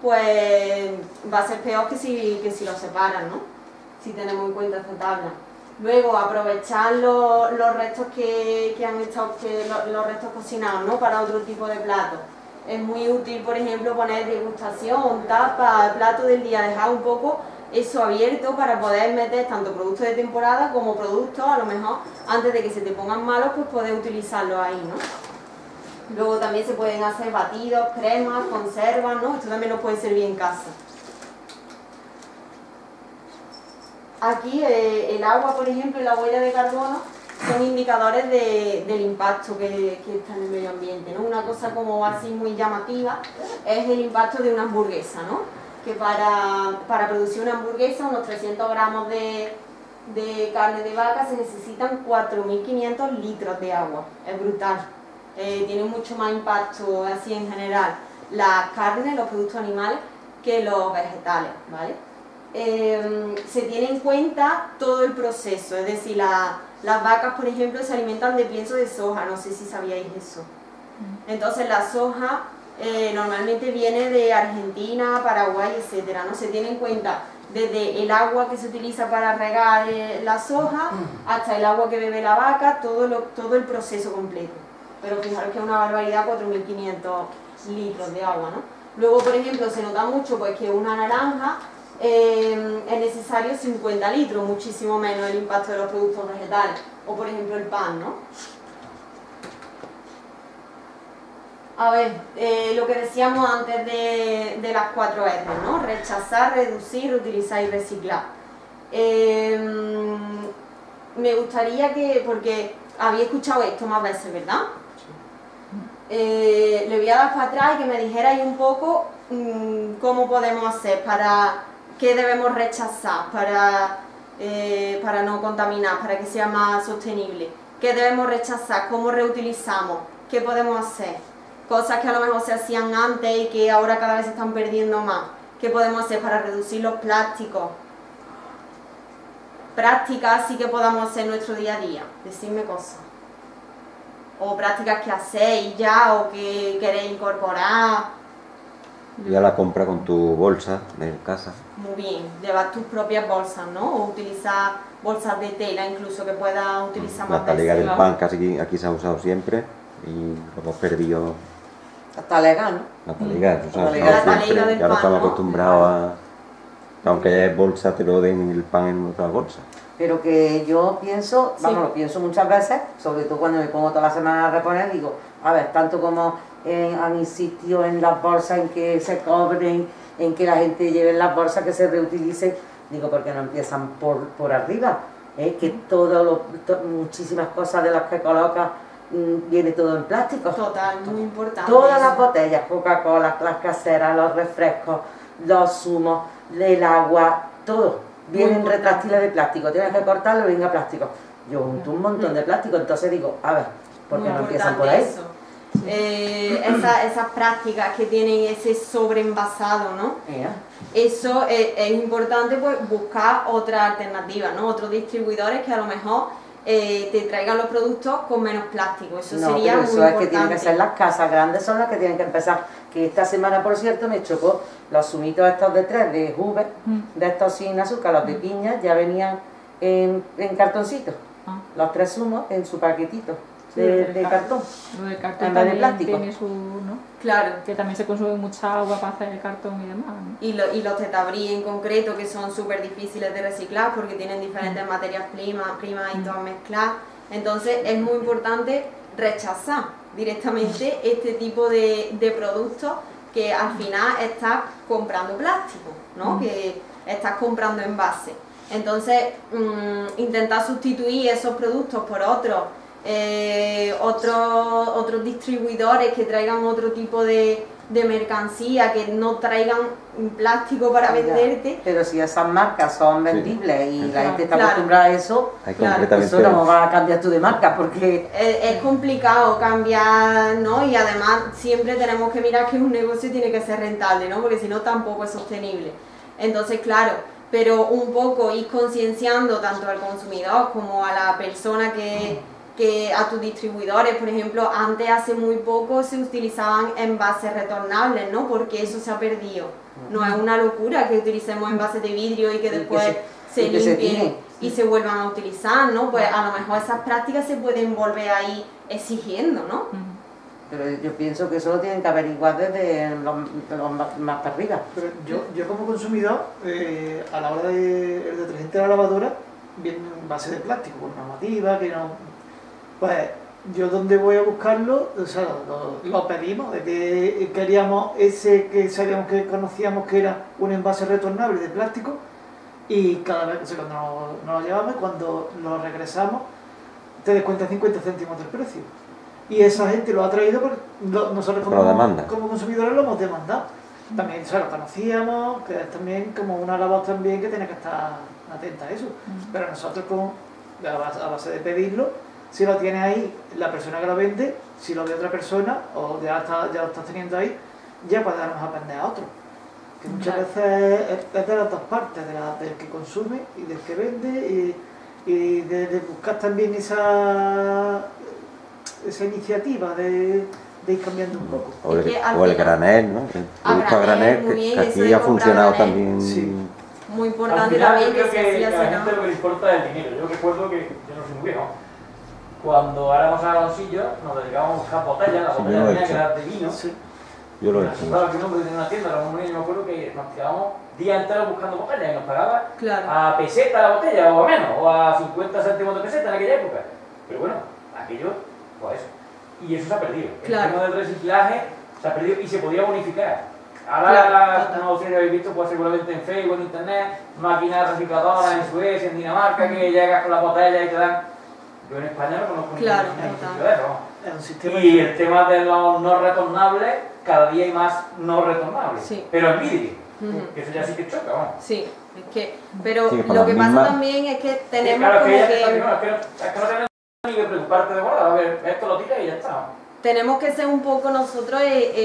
pues va a ser peor que si los separan, ¿no? Si tenemos en cuenta esta tabla. Luego aprovechar los restos que han estado, los restos cocinados, ¿no? Para otro tipo de plato. Es muy útil, por ejemplo, poner degustación, tapa, plato del día, dejar un poco eso abierto para poder meter tanto productos de temporada como productos, a lo mejor antes de que se te pongan malos, pues poder utilizarlos ahí, ¿no? Luego también se pueden hacer batidos, cremas, conservas, ¿no? Esto también nos puede servir en casa. Aquí el agua, por ejemplo, y la huella de carbono son indicadores del impacto que está en el medio ambiente, ¿no? Una cosa como así muy llamativa es el impacto de una hamburguesa, ¿no? Que para producir una hamburguesa, unos 300 gramos de carne de vaca, se necesitan 4.500 litros de agua. Es brutal. Tiene mucho más impacto así en general las carnes, los productos animales, que los vegetales, ¿vale? Se tiene en cuenta todo el proceso, es decir, las vacas, por ejemplo, se alimentan de pienso de soja, no sé si sabíais eso. Entonces la soja normalmente viene de Argentina, Paraguay, etcétera, ¿no? Se tiene en cuenta desde el agua que se utiliza para regar la soja hasta el agua que bebe la vaca, todo el proceso completo. Pero fijaros que es una barbaridad, 4.500 litros de agua, ¿no? Luego, por ejemplo, se nota mucho pues que una naranja es necesario 50 litros, muchísimo menos el impacto de los productos vegetales, o por ejemplo el pan, ¿no? A ver, lo que decíamos antes de las 4 R, ¿no? Rechazar, reducir, reutilizar y reciclar. Me gustaría que, porque había escuchado esto más veces, ¿verdad? Le voy a dar para atrás y que me dijerais un poco cómo podemos hacer para... ¿Qué debemos rechazar para no contaminar, para que sea más sostenible? ¿Qué debemos rechazar? ¿Cómo reutilizamos? ¿Qué podemos hacer? Cosas que a lo mejor se hacían antes y que ahora cada vez se están perdiendo más. ¿Qué podemos hacer para reducir los plásticos? Prácticas sí que podamos hacer en nuestro día a día. Decidme cosas. O prácticas que hacéis ya o que queréis incorporar. Ya la compra con tu bolsa de casa. Muy bien, llevar tus propias bolsas, ¿no? O utilizar bolsas de tela incluso que puedas utilizar más La talega veces. del pan casi aquí se ha usado siempre y lo hemos perdido. La talega, ¿no? La talega, eso se ha La usado talega siempre. del Ya no pan, estamos ¿no? acostumbrados a... Aunque es bolsa, te lo den el pan en otra bolsa. Pero que yo pienso, Sí. vamos, lo pienso muchas veces, sobre todo cuando me pongo toda la semana a reponer, digo, a ver, tanto como han insistido en las bolsas, en que se cobren, en que la gente lleve las bolsas, que se reutilicen, digo, ¿por qué no empiezan por arriba? Que muchísimas cosas de las que colocas viene todo en plástico. Total, muy importante. Todas eso. las botellas, Coca-Cola, las caseras, los refrescos, los zumos, el agua, todo. Vienen retráctiles de plástico, tienes que cortarlo y venga plástico. Yo junto un montón de plástico, entonces digo, a ver, ¿por qué no empiezan por ahí? Eso. Esas prácticas que tienen ese sobreenvasado, ¿no? Eso es importante, pues buscar otra alternativa, ¿no? Otros distribuidores que a lo mejor te traigan los productos con menos plástico. Eso No, sería pero muy eso importante. es que tienen que ser las casas grandes, son las que tienen que empezar. Que esta semana, por cierto, me chocó los zumitos estos de 3 de juve, de estos sin azúcar, los de piña, ya venían en cartoncitos. Los 3 zumos en su paquetito de cartón. Lo del cartón En vez de también plástico. tiene su... ¿no? Claro. Que también se consume mucha agua para hacer el cartón y demás, ¿no? Y los tetabrí en concreto, que son súper difíciles de reciclar porque tienen diferentes materias primas y todas mezcladas. Entonces es muy importante rechazar directamente este tipo de productos que al final estás comprando plástico, ¿no? Que estás comprando envases. Entonces intentar sustituir esos productos por otros distribuidores que traigan otro tipo de mercancía, que no traigan plástico para venderte. Pero si esas marcas son vendibles y la gente está Claro. acostumbrada a eso, eso no va a cambiar tú de marca porque... Es complicado cambiar, ¿no? Y además siempre tenemos que mirar que un negocio tiene que ser rentable, ¿no? Porque si no tampoco es sostenible. Entonces, claro, pero un poco ir concienciando tanto al consumidor como a la persona que a tus distribuidores, por ejemplo, antes hace muy poco se utilizaban envases retornables, ¿no? Porque eso se ha perdido. No es una locura que utilicemos envases de vidrio y que después se limpien. y se vuelvan a utilizar, ¿no? Pues a lo mejor esas prácticas se pueden volver a ir exigiendo, ¿no? Pero yo pienso que eso lo tienen que averiguar desde los más para arriba. Pero yo como consumidor, a la hora del detergente de la lavadora, viene en base de plástico, por normativa, que no... Pues yo donde voy a buscarlo, o sea, lo pedimos, de que queríamos ese que sabíamos que conocíamos que era un envase retornable de plástico, y cada vez, o sea, cuando nos lo llevamos, cuando lo regresamos, te descuentan 50 céntimos del precio. Y esa gente lo ha traído porque nosotros como consumidores lo hemos demandado. También, o sea, lo conocíamos, que es también como una labor también que tiene que estar atenta a eso. Pero nosotros, a base de pedirlo, si lo tiene ahí la persona que lo vende, si lo ve otra persona, o ya lo estás teniendo ahí, ya podemos aprender a otro. Que muchas veces es de las dos partes, del que consume y del que vende, y de buscar también esa iniciativa de ir cambiando un poco. O el granel, ¿no? El producto a granel, que aquí ha funcionado también. Sí. Muy importante también que se hacía así. A la gente lo que le importa es el dinero. Yo recuerdo que, yo no soy muy viejo, cuando éramos a Galoncillo nos dedicábamos a buscar botellas, la botella tenía que era de vino. Sí. Yo lo he hecho. Claro, que un hombre tenía una tienda, era muy niño, me acuerdo que nos quedábamos días enteros buscando botellas y nos pagaba a peseta la botella, o a menos, o a 50 céntimos de peseta en aquella época. Pero bueno, aquello, pues eso. Y eso se ha perdido. El tema del reciclaje se ha perdido y se podía bonificar. Ahora, no sé si habéis visto, pues seguramente en Facebook, en internet, máquinas recicladoras en Suecia, en Dinamarca, que llegas con la botella y te dan. Yo en España no conozco ningún sitio de eso. Y el tema de los no retornables, cada día hay más no retornables. Pero en vidrio, que eso ya sí que choca, vamos. Sí, es que, pero lo que pasa también es que tenemos como que... Es que no tenemos ni que preocuparte de guardar, a ver, esto lo tiras y ya está. Tenemos que ser un poco nosotros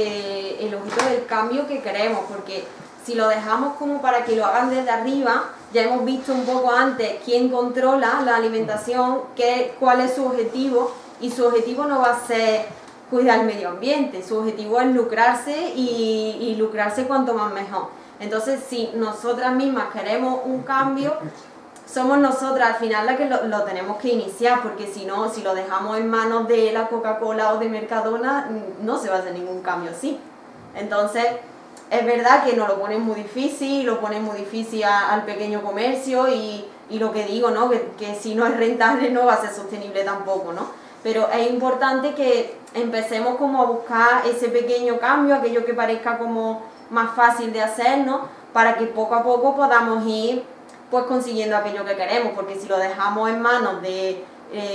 el ojito del cambio que queremos, porque si lo dejamos como para que lo hagan desde arriba, ya hemos visto un poco antes quién controla la alimentación, cuál es su objetivo, y su objetivo no va a ser cuidar el medio ambiente, su objetivo es lucrarse y lucrarse cuanto más mejor. Entonces, si nosotras mismas queremos un cambio, somos nosotras al final las que lo tenemos que iniciar, porque si no, si lo dejamos en manos de la Coca-Cola o de Mercadona, no se va a hacer ningún cambio así. Entonces, es verdad que nos lo ponen muy difícil, lo ponen muy difícil al pequeño comercio y lo que digo, ¿no? Que si no es rentable no va a ser sostenible tampoco, ¿no? Pero es importante que empecemos como a buscar ese pequeño cambio, aquello que parezca como más fácil de hacer, ¿no? Para que poco a poco podamos ir pues consiguiendo aquello que queremos, porque si lo dejamos en manos de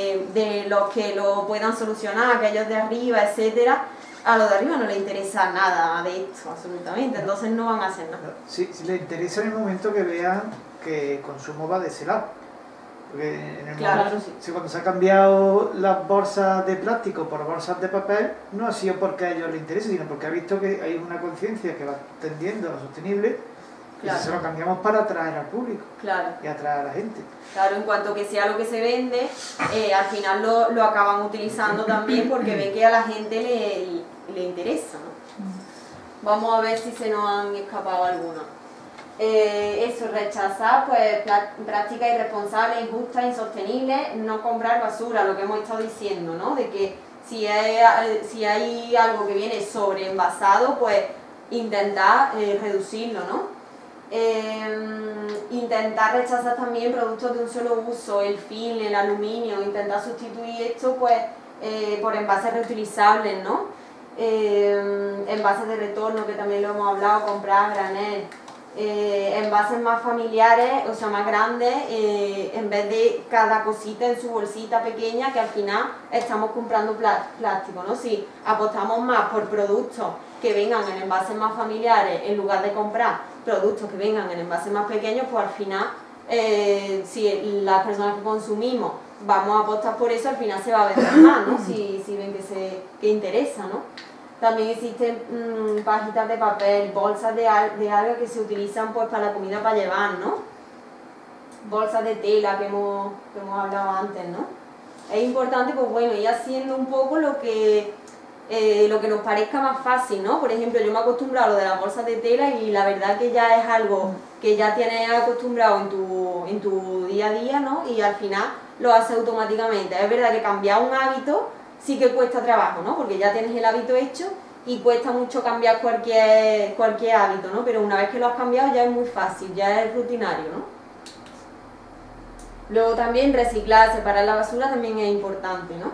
los que lo puedan solucionar, aquellos de arriba, etcétera, a los de arriba no les interesa nada de esto, absolutamente, entonces no van a hacer nada. Sí, les interesa en el momento que vean que el consumo va de ese lado. Porque en el momento, cuando se ha cambiado las bolsas de plástico por bolsas de papel, no ha sido porque a ellos les interese, sino porque ha visto que hay una conciencia que va tendiendo a lo sostenible. Y se lo cambiamos para atraer al público y atraer a la gente. Claro, en cuanto que sea lo que se vende, al final lo acaban utilizando también porque ven que a la gente le interesa, ¿no? Vamos a ver si se nos han escapado algunos. Eso, rechazar pues prácticas irresponsables, injustas, insostenibles, no comprar basura, lo que hemos estado diciendo, ¿no? De que si hay algo que viene sobre envasado, pues intentar reducirlo, ¿no? Intentar rechazar también productos de un solo uso, el film, el aluminio, intentar sustituir esto pues por envases reutilizables, ¿no? Envases de retorno, que también lo hemos hablado, comprar granel, envases más familiares, o sea más grandes, en vez de cada cosita en su bolsita pequeña, que al final estamos comprando plástico, ¿no? Si apostamos más por productos que vengan en envases más familiares en lugar de comprar productos que vengan en envases más pequeños, pues al final, si las personas que consumimos vamos a apostar por eso, al final se va a vender más, ¿no? Si ven que interesa, ¿no? También existen pajitas de papel, bolsas de alga que se utilizan pues para la comida para llevar, ¿no? Bolsas de tela que hemos hablado antes, ¿no? Es importante, pues bueno, ir haciendo un poco lo que lo que nos parezca más fácil, ¿no? Por ejemplo, yo me he acostumbrado a lo de las bolsas de tela y la verdad que ya es algo que ya tienes acostumbrado en tu día a día, ¿no? Y al final lo haces automáticamente. Es verdad que cambiar un hábito sí que cuesta trabajo, ¿no? Porque ya tienes el hábito hecho y cuesta mucho cambiar cualquier hábito, ¿no? Pero una vez que lo has cambiado ya es muy fácil, ya es rutinario, ¿no? Luego también reciclar, separar la basura también es importante, ¿no?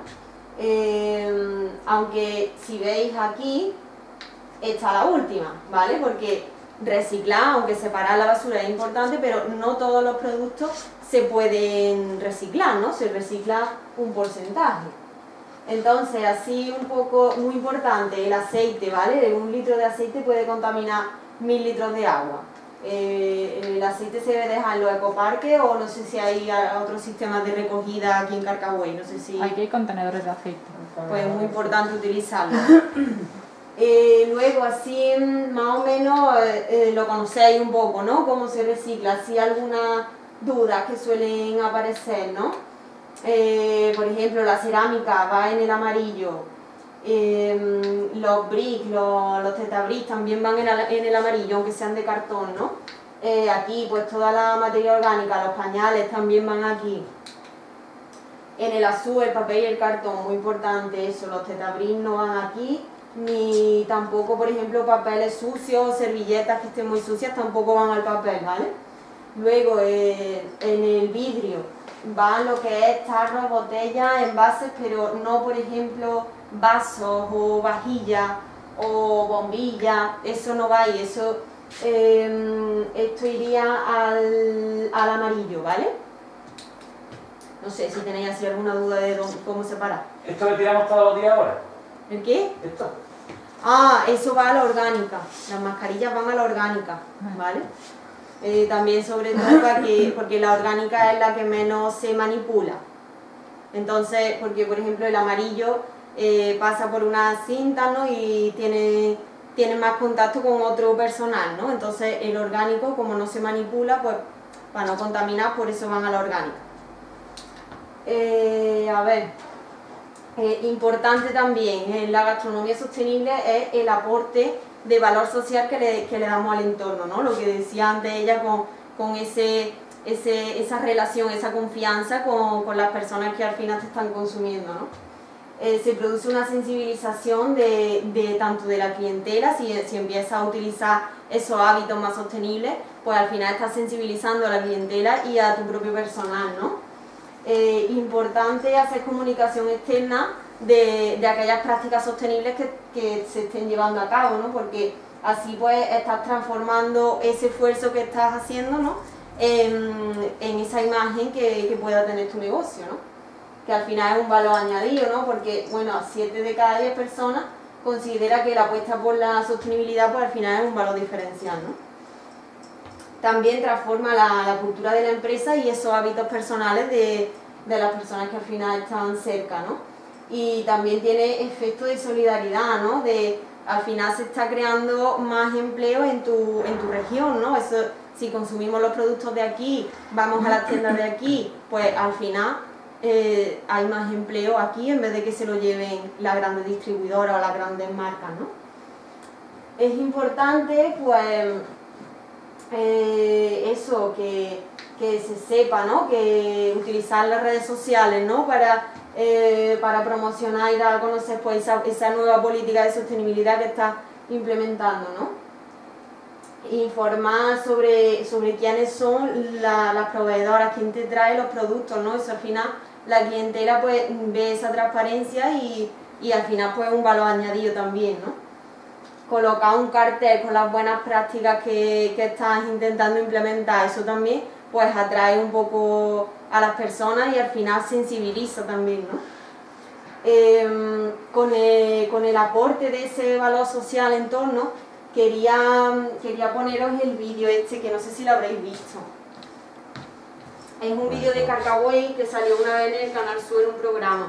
Aunque si veis aquí está la última, ¿vale? Porque reciclar, aunque separar la basura es importante, pero no todos los productos se pueden reciclar, ¿no? Se recicla un porcentaje. Entonces, así un poco, muy importante, el aceite, ¿vale? 1 litro de aceite puede contaminar 1000 litros de agua. El aceite se debe dejar en los ecoparques o no sé si hay otros sistemas de recogida aquí en Carcagüey, no sé si... Aquí hay contenedores de aceite. Pues es muy importante utilizarlo. Luego, así más o menos lo conocéis un poco, ¿no? Cómo se recicla, si hay algunas dudas que suelen aparecer, ¿no? Por ejemplo, la cerámica va en el amarillo, los bricks, los tetabricks también van en el amarillo, aunque sean de cartón, ¿no? Aquí, pues toda la materia orgánica, los pañales también van aquí. En el azul, el papel y el cartón, muy importante eso, los tetabricks no van aquí, ni tampoco, por ejemplo, papeles sucios, servilletas que estén muy sucias, tampoco van al papel, ¿vale? Luego, en el vidrio, van lo que es tarros, botellas, envases, pero no, por ejemplo, vasos o vajillas o bombillas, eso no va ahí, eso, esto iría al amarillo, ¿vale? No sé si tenéis así alguna duda de cómo separar. ¿Esto le tiramos todos los días ahora? ¿El qué? ¿Esto? Ah, eso va a la orgánica, las mascarillas van a la orgánica, ¿vale? También sobre todo porque la orgánica es la que menos se manipula. Entonces, porque por ejemplo el amarillo pasa por una cinta, ¿no? Y tiene más contacto con otro personal, ¿no? Entonces el orgánico, como no se manipula, pues para no contaminar, por eso van a la orgánica. A ver, importante también en la gastronomía sostenible es el aporte de valor social que le damos al entorno, ¿no? Lo que decía antes ella con esa relación, esa confianza con las personas que al final te están consumiendo, ¿no? Se produce una sensibilización tanto de la clientela, si empieza a utilizar esos hábitos más sostenibles, pues al final estás sensibilizando a la clientela y a tu propio personal, ¿no? Importante hacer comunicación externa de aquellas prácticas sostenibles que se estén llevando a cabo, ¿no? Porque así pues estás transformando ese esfuerzo que estás haciendo, ¿no? en esa imagen que pueda tener tu negocio, ¿no? Que al final es un valor añadido, ¿no? Porque, bueno, 7 de cada 10 personas considera que la apuesta por la sostenibilidad pues al final es un valor diferencial, ¿no? También transforma la cultura de la empresa y esos hábitos personales de las personas que al final están cerca, ¿no? Y también tiene efecto de solidaridad, ¿no? Al final se está creando más empleo en tu región, ¿no? Eso, si consumimos los productos de aquí, vamos a las tiendas de aquí, pues al final hay más empleo aquí en vez de que se lo lleven las grandes distribuidoras o las grandes marcas, ¿no? Es importante, pues, eso, que se sepa, ¿no? Que utilizar las redes sociales, ¿no? Para promocionar y dar a conocer pues, esa nueva política de sostenibilidad que está implementando, ¿no? Informar sobre quiénes son las proveedoras, quién te trae los productos, ¿no? Eso al final la clientela pues ve esa transparencia y al final pues un valor añadido también, ¿no? Colocar un cartel con las buenas prácticas que estás intentando implementar, eso también pues atrae un poco a las personas y al final sensibiliza también, ¿no? Con el aporte de ese valor social en torno, quería poneros el vídeo este, que no sé si lo habréis visto. Es un vídeo de Carcagüey que salió una vez en el Canal Sur en un programa.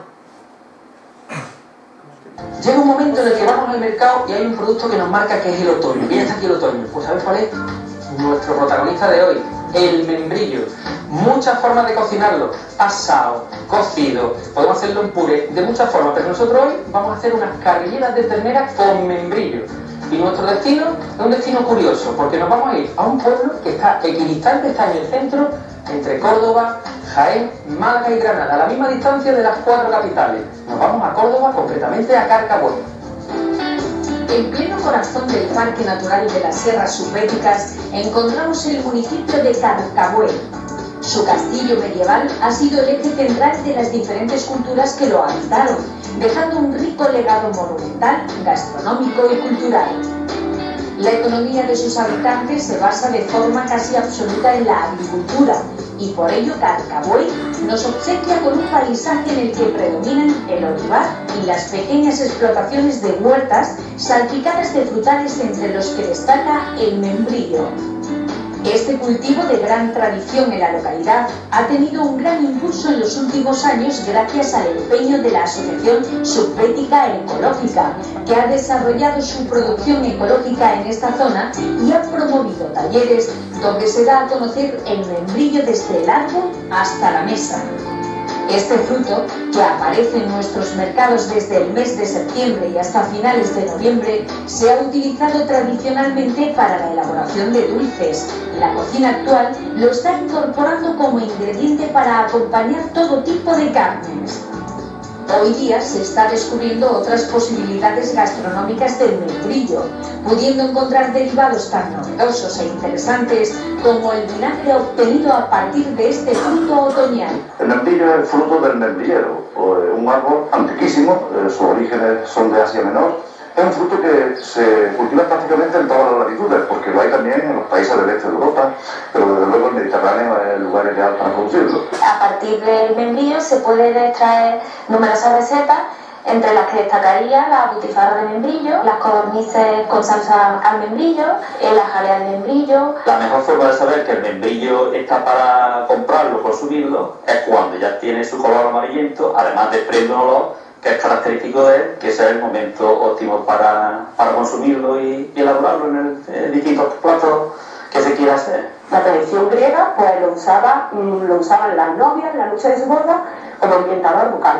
Llega un momento en el que vamos al mercado y hay un producto que nos marca que es el otoño. Y ya está aquí el otoño. Pues ¿sabes cuál es? Nuestro protagonista de hoy, el membrillo. muchas formas de cocinarlo, asado, cocido, podemos hacerlo en puré, de muchas formas, pero nosotros hoy vamos a hacer unas carrilleras de ternera con membrillo. Y nuestro destino es un destino curioso, porque nos vamos a ir a un pueblo que está equidistante, está en el centro, entre Córdoba, Jaén, Málaga y Granada, a la misma distancia de las 4 capitales. Nos vamos a Córdoba, concretamente a Carcabuey. En pleno corazón del Parque Natural de las Sierras Subbéticas encontramos el municipio de Carcabuey. Su castillo medieval ha sido el eje central de las diferentes culturas que lo habitaron, dejando un rico legado monumental, gastronómico y cultural. La economía de sus habitantes se basa de forma casi absoluta en la agricultura y por ello Carcabuey nos obsequia con un paisaje en el que predominan el olivar y las pequeñas explotaciones de huertas salpicadas de frutales entre los que destaca el membrillo. Este cultivo de gran tradición en la localidad ha tenido un gran impulso en los últimos años gracias al empeño de la Asociación Subbética Ecológica, que ha desarrollado su producción ecológica en esta zona y ha promovido talleres donde se da a conocer el membrillo desde el árbol hasta la mesa. Este fruto, que aparece en nuestros mercados desde el mes de septiembre y hasta finales de noviembre, se ha utilizado tradicionalmente para la elaboración de dulces. La cocina actual lo está incorporando como ingrediente para acompañar todo tipo de carnes. Hoy día se está descubriendo otras posibilidades gastronómicas del membrillo, pudiendo encontrar derivados tan novedosos e interesantes como el vinagre obtenido a partir de este fruto otoñal. El membrillo es el fruto del membrillero, un árbol antiquísimo, sus orígenes son de Asia Menor. Es un fruto que se cultiva prácticamente en todas las latitudes, porque lo hay también en los países del este de Europa, pero desde luego el Mediterráneo es el lugar ideal para producirlo. A partir del membrillo se pueden extraer numerosas recetas, entre las que destacaría la butifarra de membrillo, las codornices con salsa al membrillo, la jalea de membrillo. La mejor forma de saber que el membrillo está para comprarlo, consumirlo, es cuando ya tiene su color amarillento, además desprende un olor que es característico de él, que ese es el momento óptimo para consumirlo y elaborarlo en distintos platos que se quiera hacer. La tradición griega pues lo usaban las novias en la noche de su boda como ambientador bucal.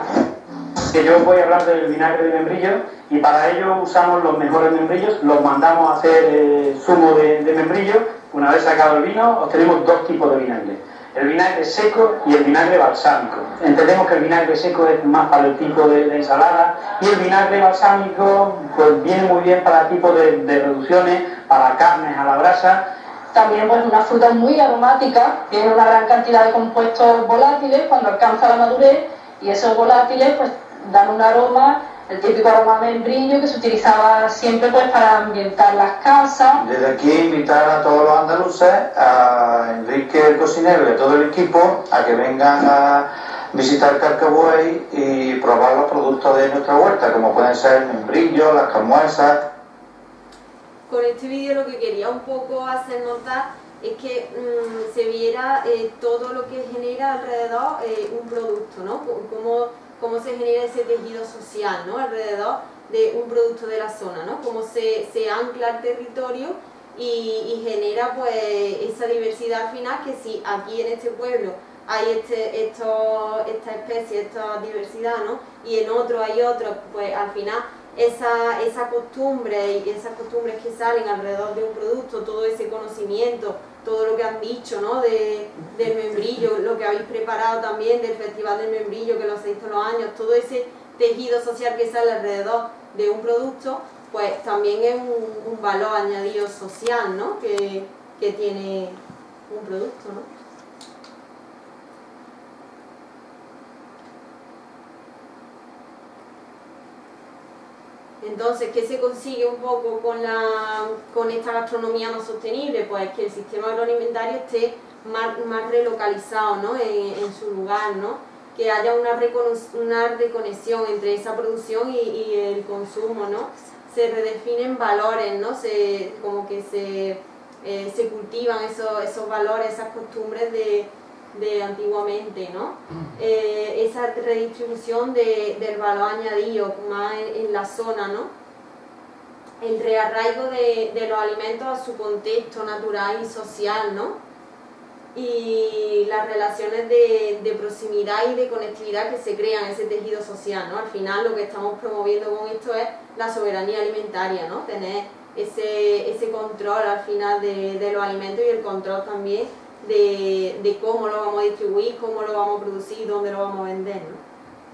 Yo voy a hablar del vinagre de membrillo y para ello usamos los mejores membrillos, los mandamos a hacer zumo de membrillo. Una vez sacado el vino, obtenemos dos tipos de vinagre. El vinagre seco y el vinagre balsámico. Entendemos que el vinagre seco es más para el tipo de ensalada y el vinagre balsámico pues viene muy bien para tipo de reducciones, para carnes a la brasa. También pues una fruta muy aromática, tiene una gran cantidad de compuestos volátiles cuando alcanza la madurez y esos volátiles pues dan un aroma, el típico aroma membrillo que se utilizaba siempre pues para ambientar las casas. Desde aquí invitar a todos los andaluces, a Enrique el cocinero y a todo el equipo a que vengan a visitar Carcabuey y probar los productos de nuestra huerta, como pueden ser el membrillo, las camuesas. Con este vídeo lo que quería un poco hacer notar es que se viera todo lo que genera alrededor un producto, ¿no? Cómo se genera ese tejido social, ¿no? Alrededor de un producto de la zona, ¿no? Cómo se ancla el territorio y genera pues esa diversidad al final, que si aquí en este pueblo hay esta especie, esta diversidad, ¿no? Y en otro hay otro, pues al final esa costumbre y esas costumbres que salen alrededor de un producto, todo ese conocimiento, todo lo que han dicho, ¿no? Del membrillo, lo que habéis preparado también del Festival del Membrillo, que lo hacéis todos los años, todo ese tejido social que sale alrededor de un producto, pues también es un valor añadido social, ¿no? Que tiene un producto, ¿no? Entonces, ¿qué se consigue un poco con esta gastronomía no sostenible? Pues que el sistema agroalimentario esté más relocalizado, ¿no? en su lugar, ¿no? Que haya una reconexión entre esa producción y el consumo, ¿no? Se redefinen valores, ¿no? Como que se cultivan esos valores, esas costumbres de antiguamente, ¿no? Esa redistribución del valor añadido más en la zona, ¿no? El rearraigo de los alimentos a su contexto natural y social, ¿no? y las relaciones de proximidad y de conectividad que se crean en ese tejido social, ¿no? Al final lo que estamos promoviendo con esto es la soberanía alimentaria, ¿no? Tener ese control al final de los alimentos y el control también de cómo lo vamos a distribuir, cómo lo vamos a producir, dónde lo vamos a vender, ¿no?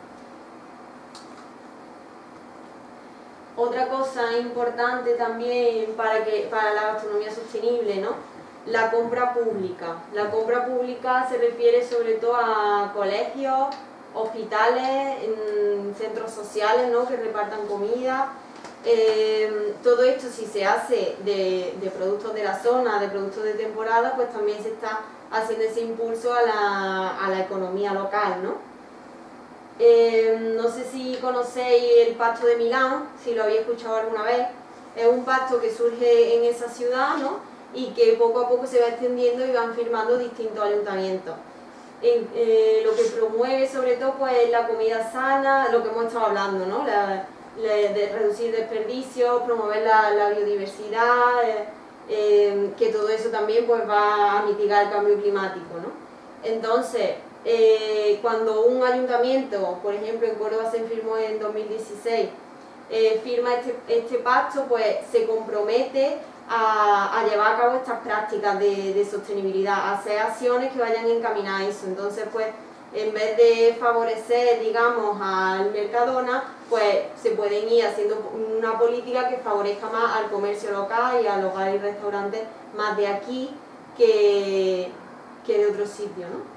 Otra cosa importante también para la gastronomía sostenible, ¿no? La compra pública. La compra pública se refiere sobre todo a colegios, hospitales, centros sociales, ¿no? Que repartan comida. Todo esto, si se hace de productos de la zona, de productos de temporada, pues también se está haciendo ese impulso a la economía local, ¿no? No sé si conocéis el Pacto de Milán, si lo habéis escuchado alguna vez. Es un pacto que surge en esa ciudad, ¿no? Y que poco a poco se va extendiendo y van firmando distintos ayuntamientos. Lo que promueve sobre todo pues es la comida sana, lo que hemos estado hablando, ¿no? De reducir desperdicios, promover la biodiversidad, que todo eso también pues va a mitigar el cambio climático, ¿no? Entonces, cuando un ayuntamiento, por ejemplo en Córdoba se firmó en 2016, firma este pacto, pues se compromete a llevar a cabo estas prácticas de sostenibilidad, a hacer acciones que vayan encaminadas a eso. Entonces, pues, en vez de favorecer, digamos, al Mercadona, pues se pueden ir haciendo una política que favorezca más al comercio local y a los bares y restaurantes más de aquí que de otro sitio, ¿no?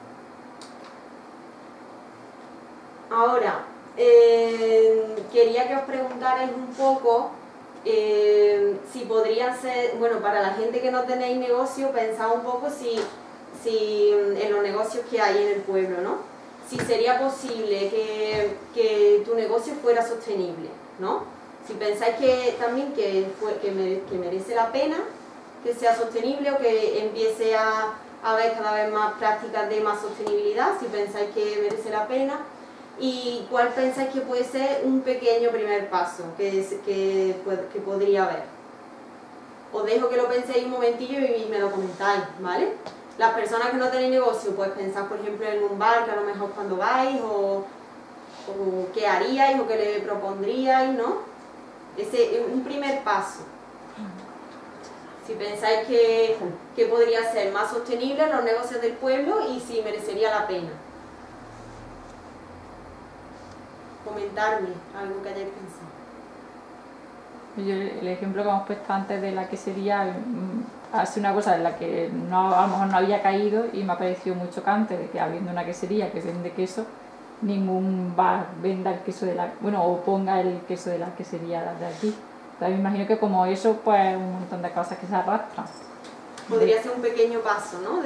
Ahora, quería que os preguntarais un poco si podría ser, bueno, para la gente que no tenéis negocio, pensad un poco si en los negocios que hay en el pueblo, ¿no? Si sería posible que tu negocio fuera sostenible, ¿no? Si pensáis que también que merece la pena que sea sostenible o que empiece a haber cada vez más prácticas de más sostenibilidad, si pensáis que merece la pena. ¿Y cuál pensáis que puede ser un pequeño primer paso que podría haber? Os dejo que lo penséis un momentillo y me lo comentáis, ¿vale? Las personas que no tenéis negocio, pues pensad por ejemplo en un bar que a lo mejor cuando vais, o qué haríais o qué le propondríais, ¿no? Un primer paso. Si pensáis que podría ser más sostenible los negocios del pueblo y si merecería la pena. Comentarme algo que hayáis pensado. El ejemplo que hemos puesto antes de la quesería hace una cosa en la que a lo mejor no había caído y me ha parecido muy chocante, de que habiendo una quesería que vende queso, ningún bar venda el queso o ponga el queso de la quesería de aquí. Entonces me imagino que como eso, pues un montón de cosas que se arrastran. Podría ser un pequeño paso, ¿no?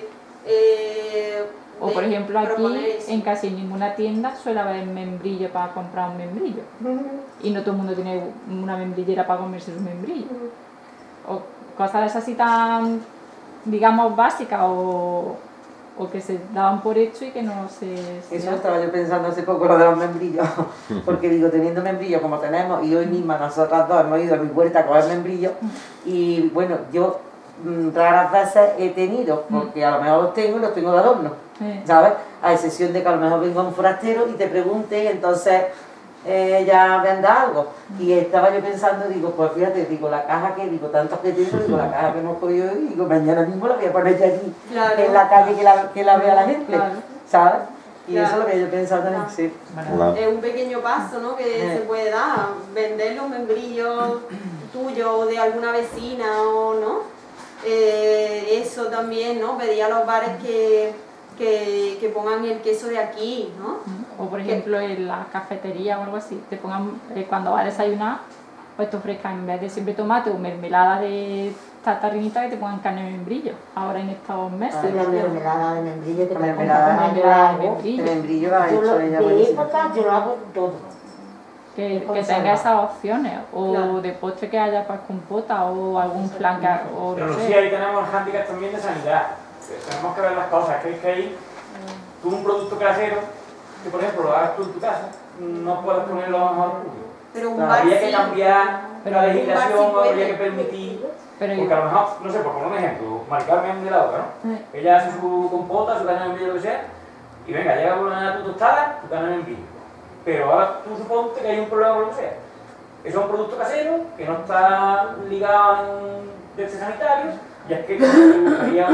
O por ejemplo aquí en casi ninguna tienda suele haber membrillo para comprar un membrillo. Y no todo el mundo tiene una membrillera para comerse un membrillo. O cosas así tan, digamos, básicas o que se daban por hecho y que no se... Eso estaba yo pensando hace poco, lo de los membrillos. Porque digo, teniendo membrillos como tenemos, y hoy misma nosotras dos hemos ido a mi huerta a coger membrillos, y bueno, yo raras veces he tenido, porque a lo mejor los tengo y los tengo de adorno, ¿sabes? A excepción de que a lo mejor venga un forastero y te pregunte y entonces ya venda algo. Y estaba yo pensando, digo, pues fíjate, digo, la caja que, digo, tantos que tengo, digo, la caja que hemos podido ir, digo, mañana mismo la voy a poner ya aquí, en la calle que la vea la gente, ¿sabes? Y eso es lo que yo he pensado también, sí. Es un pequeño paso, ¿no? Que se puede dar, vender los membrillos tuyos o de alguna vecina, o ¿no? Eso también, ¿no? Pedir a los bares que pongan el queso de aquí, ¿no? O por ejemplo en la cafetería o algo así, te pongan, cuando vas a desayunar, pues te ofrezcan en vez de siempre tomate o mermelada de tarrinita, que te pongan carne de membrillo, ahora en estos meses. La mermelada de membrillo que te mermelada de membrillo la he hecho ella buenísima. Yo lo hago todo. Que tenga esas opciones, o de postre que haya pues compota o algún flan que... Pero sí, ahí tenemos el hándicap también de sanidad. Tenemos que ver las cosas, que es que ahí tú un producto casero, que por ejemplo lo hagas tú en tu casa, no puedes ponerlo a lo mejor público. Pero un habría que cambiar la legislación habría que permitir, porque a lo mejor, no sé, por poner un ejemplo, Mari Carmen de la Oca, ¿no? Ella hace su compota, su caña de membrillo, lo que sea, y venga, llega por una tu tostada, tu caña de membrillo. Pero ahora tú suponte que hay un problema con lo que sea. Eso es un producto casero, que no está ligado a un test sanitario, y es que habría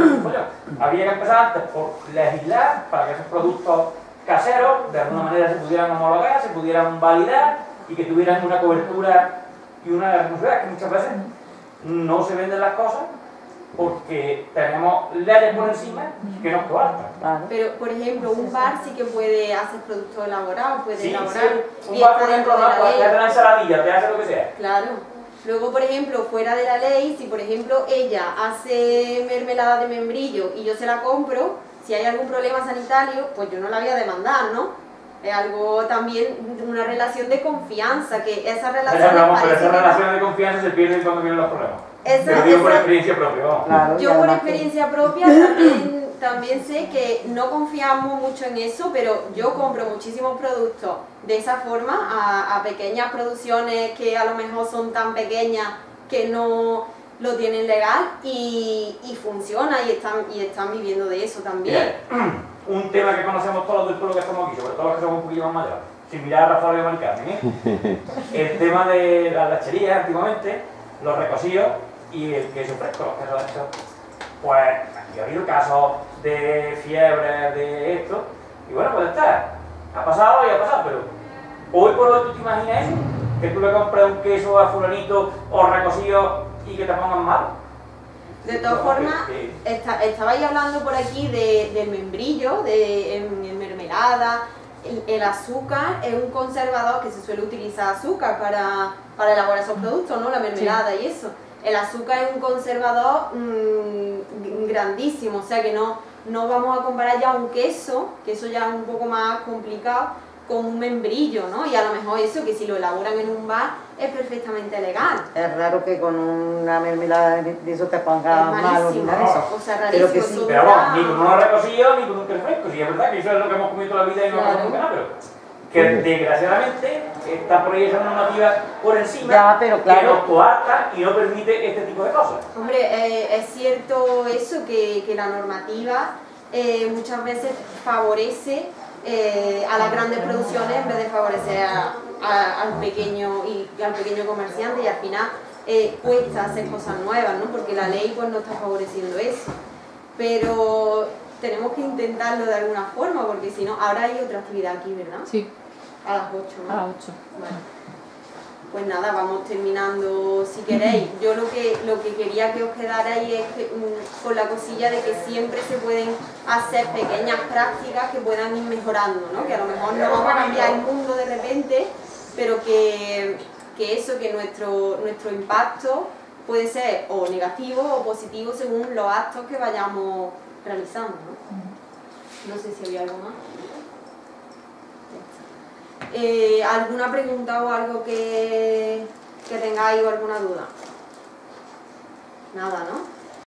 que empezar antes por legislar para que esos productos caseros de alguna manera se pudieran homologar, se pudieran validar y que tuvieran una cobertura y una responsabilidad, que muchas veces no se venden las cosas porque tenemos leyes por encima que nos coartan. Pero, por ejemplo, un bar sí que puede hacer productos elaborados, puede elaborar. Sí. Un bar, por ejemplo, no, pues te hace una ensaladilla, te hace lo que sea. Claro. Luego, por ejemplo, fuera de la ley, si por ejemplo ella hace mermelada de membrillo y yo se la compro, si hay algún problema sanitario, pues yo no la voy a demandar, ¿no? Es algo también, una relación de confianza, que esa relación... Pero esa relación de confianza se pierde cuando vienen los problemas. Lo digo por experiencia propia, vamos. Claro, yo por experiencia propia también sé que no confiamos mucho en eso, pero yo compro muchísimos productos de esa forma a pequeñas producciones que a lo mejor son tan pequeñas que no lo tienen legal y funciona y están viviendo de eso también. Bien. Un tema que conocemos todos los del pueblo que estamos aquí, sobre todo los que somos un poquillo más mayores, sin mirar a Rafael y a Mari Carmen, el tema de las lecherías antiguamente, los recocidos y el queso fresco, los quesos de estos. Pues aquí ha habido casos de fiebre, de esto, y bueno, pues está, ha pasado y ha pasado, pero hoy por hoy tú te imaginas eso, que tú le compres un queso a fulanito o recocido y que te pongan mal. De todas formas, estabais hablando por aquí del membrillo, en mermelada. El azúcar es un conservador que se suele utilizar azúcar para elaborar esos productos, ¿no? La mermelada y eso. El azúcar es un conservador grandísimo, o sea que no vamos a comparar ya un queso, que eso ya es un poco más complicado, con un membrillo, ¿no? Y a lo mejor eso, que si lo elaboran en un bar, es perfectamente legal. Es raro que con una mermelada de eso te pongas malo ni nada de eso. O sea, rarísimo. Pero que sí. Pero vamos, ni con unos recocidos ni con un queso fresco, sí, es verdad que eso es lo que hemos comido toda la vida y no hemos comido nada, pero que desgraciadamente está por ahí esa normativa por encima, ya, pero claro, que nos coarta y no permite este tipo de cosas. Hombre, es cierto eso, que la normativa muchas veces favorece a las grandes producciones en vez de favorecer al pequeño comerciante, y al final cuesta hacer cosas nuevas, ¿no? Porque la ley pues no está favoreciendo eso. Pero tenemos que intentarlo de alguna forma, porque si no, ahora hay otra actividad aquí, ¿verdad? Sí. A las 8, ¿no? A las 8. Vale. Pues nada, vamos terminando si queréis. Yo lo que quería que os quedarais es con la cosilla de que siempre se pueden hacer pequeñas prácticas que puedan ir mejorando, ¿no? Que a lo mejor no vamos a cambiar el mundo de repente, pero que nuestro impacto puede ser o negativo o positivo según los actos que vayamos realizando, ¿no? No sé si había algo más. ¿Alguna pregunta o algo que tengáis o alguna duda? Nada, ¿no?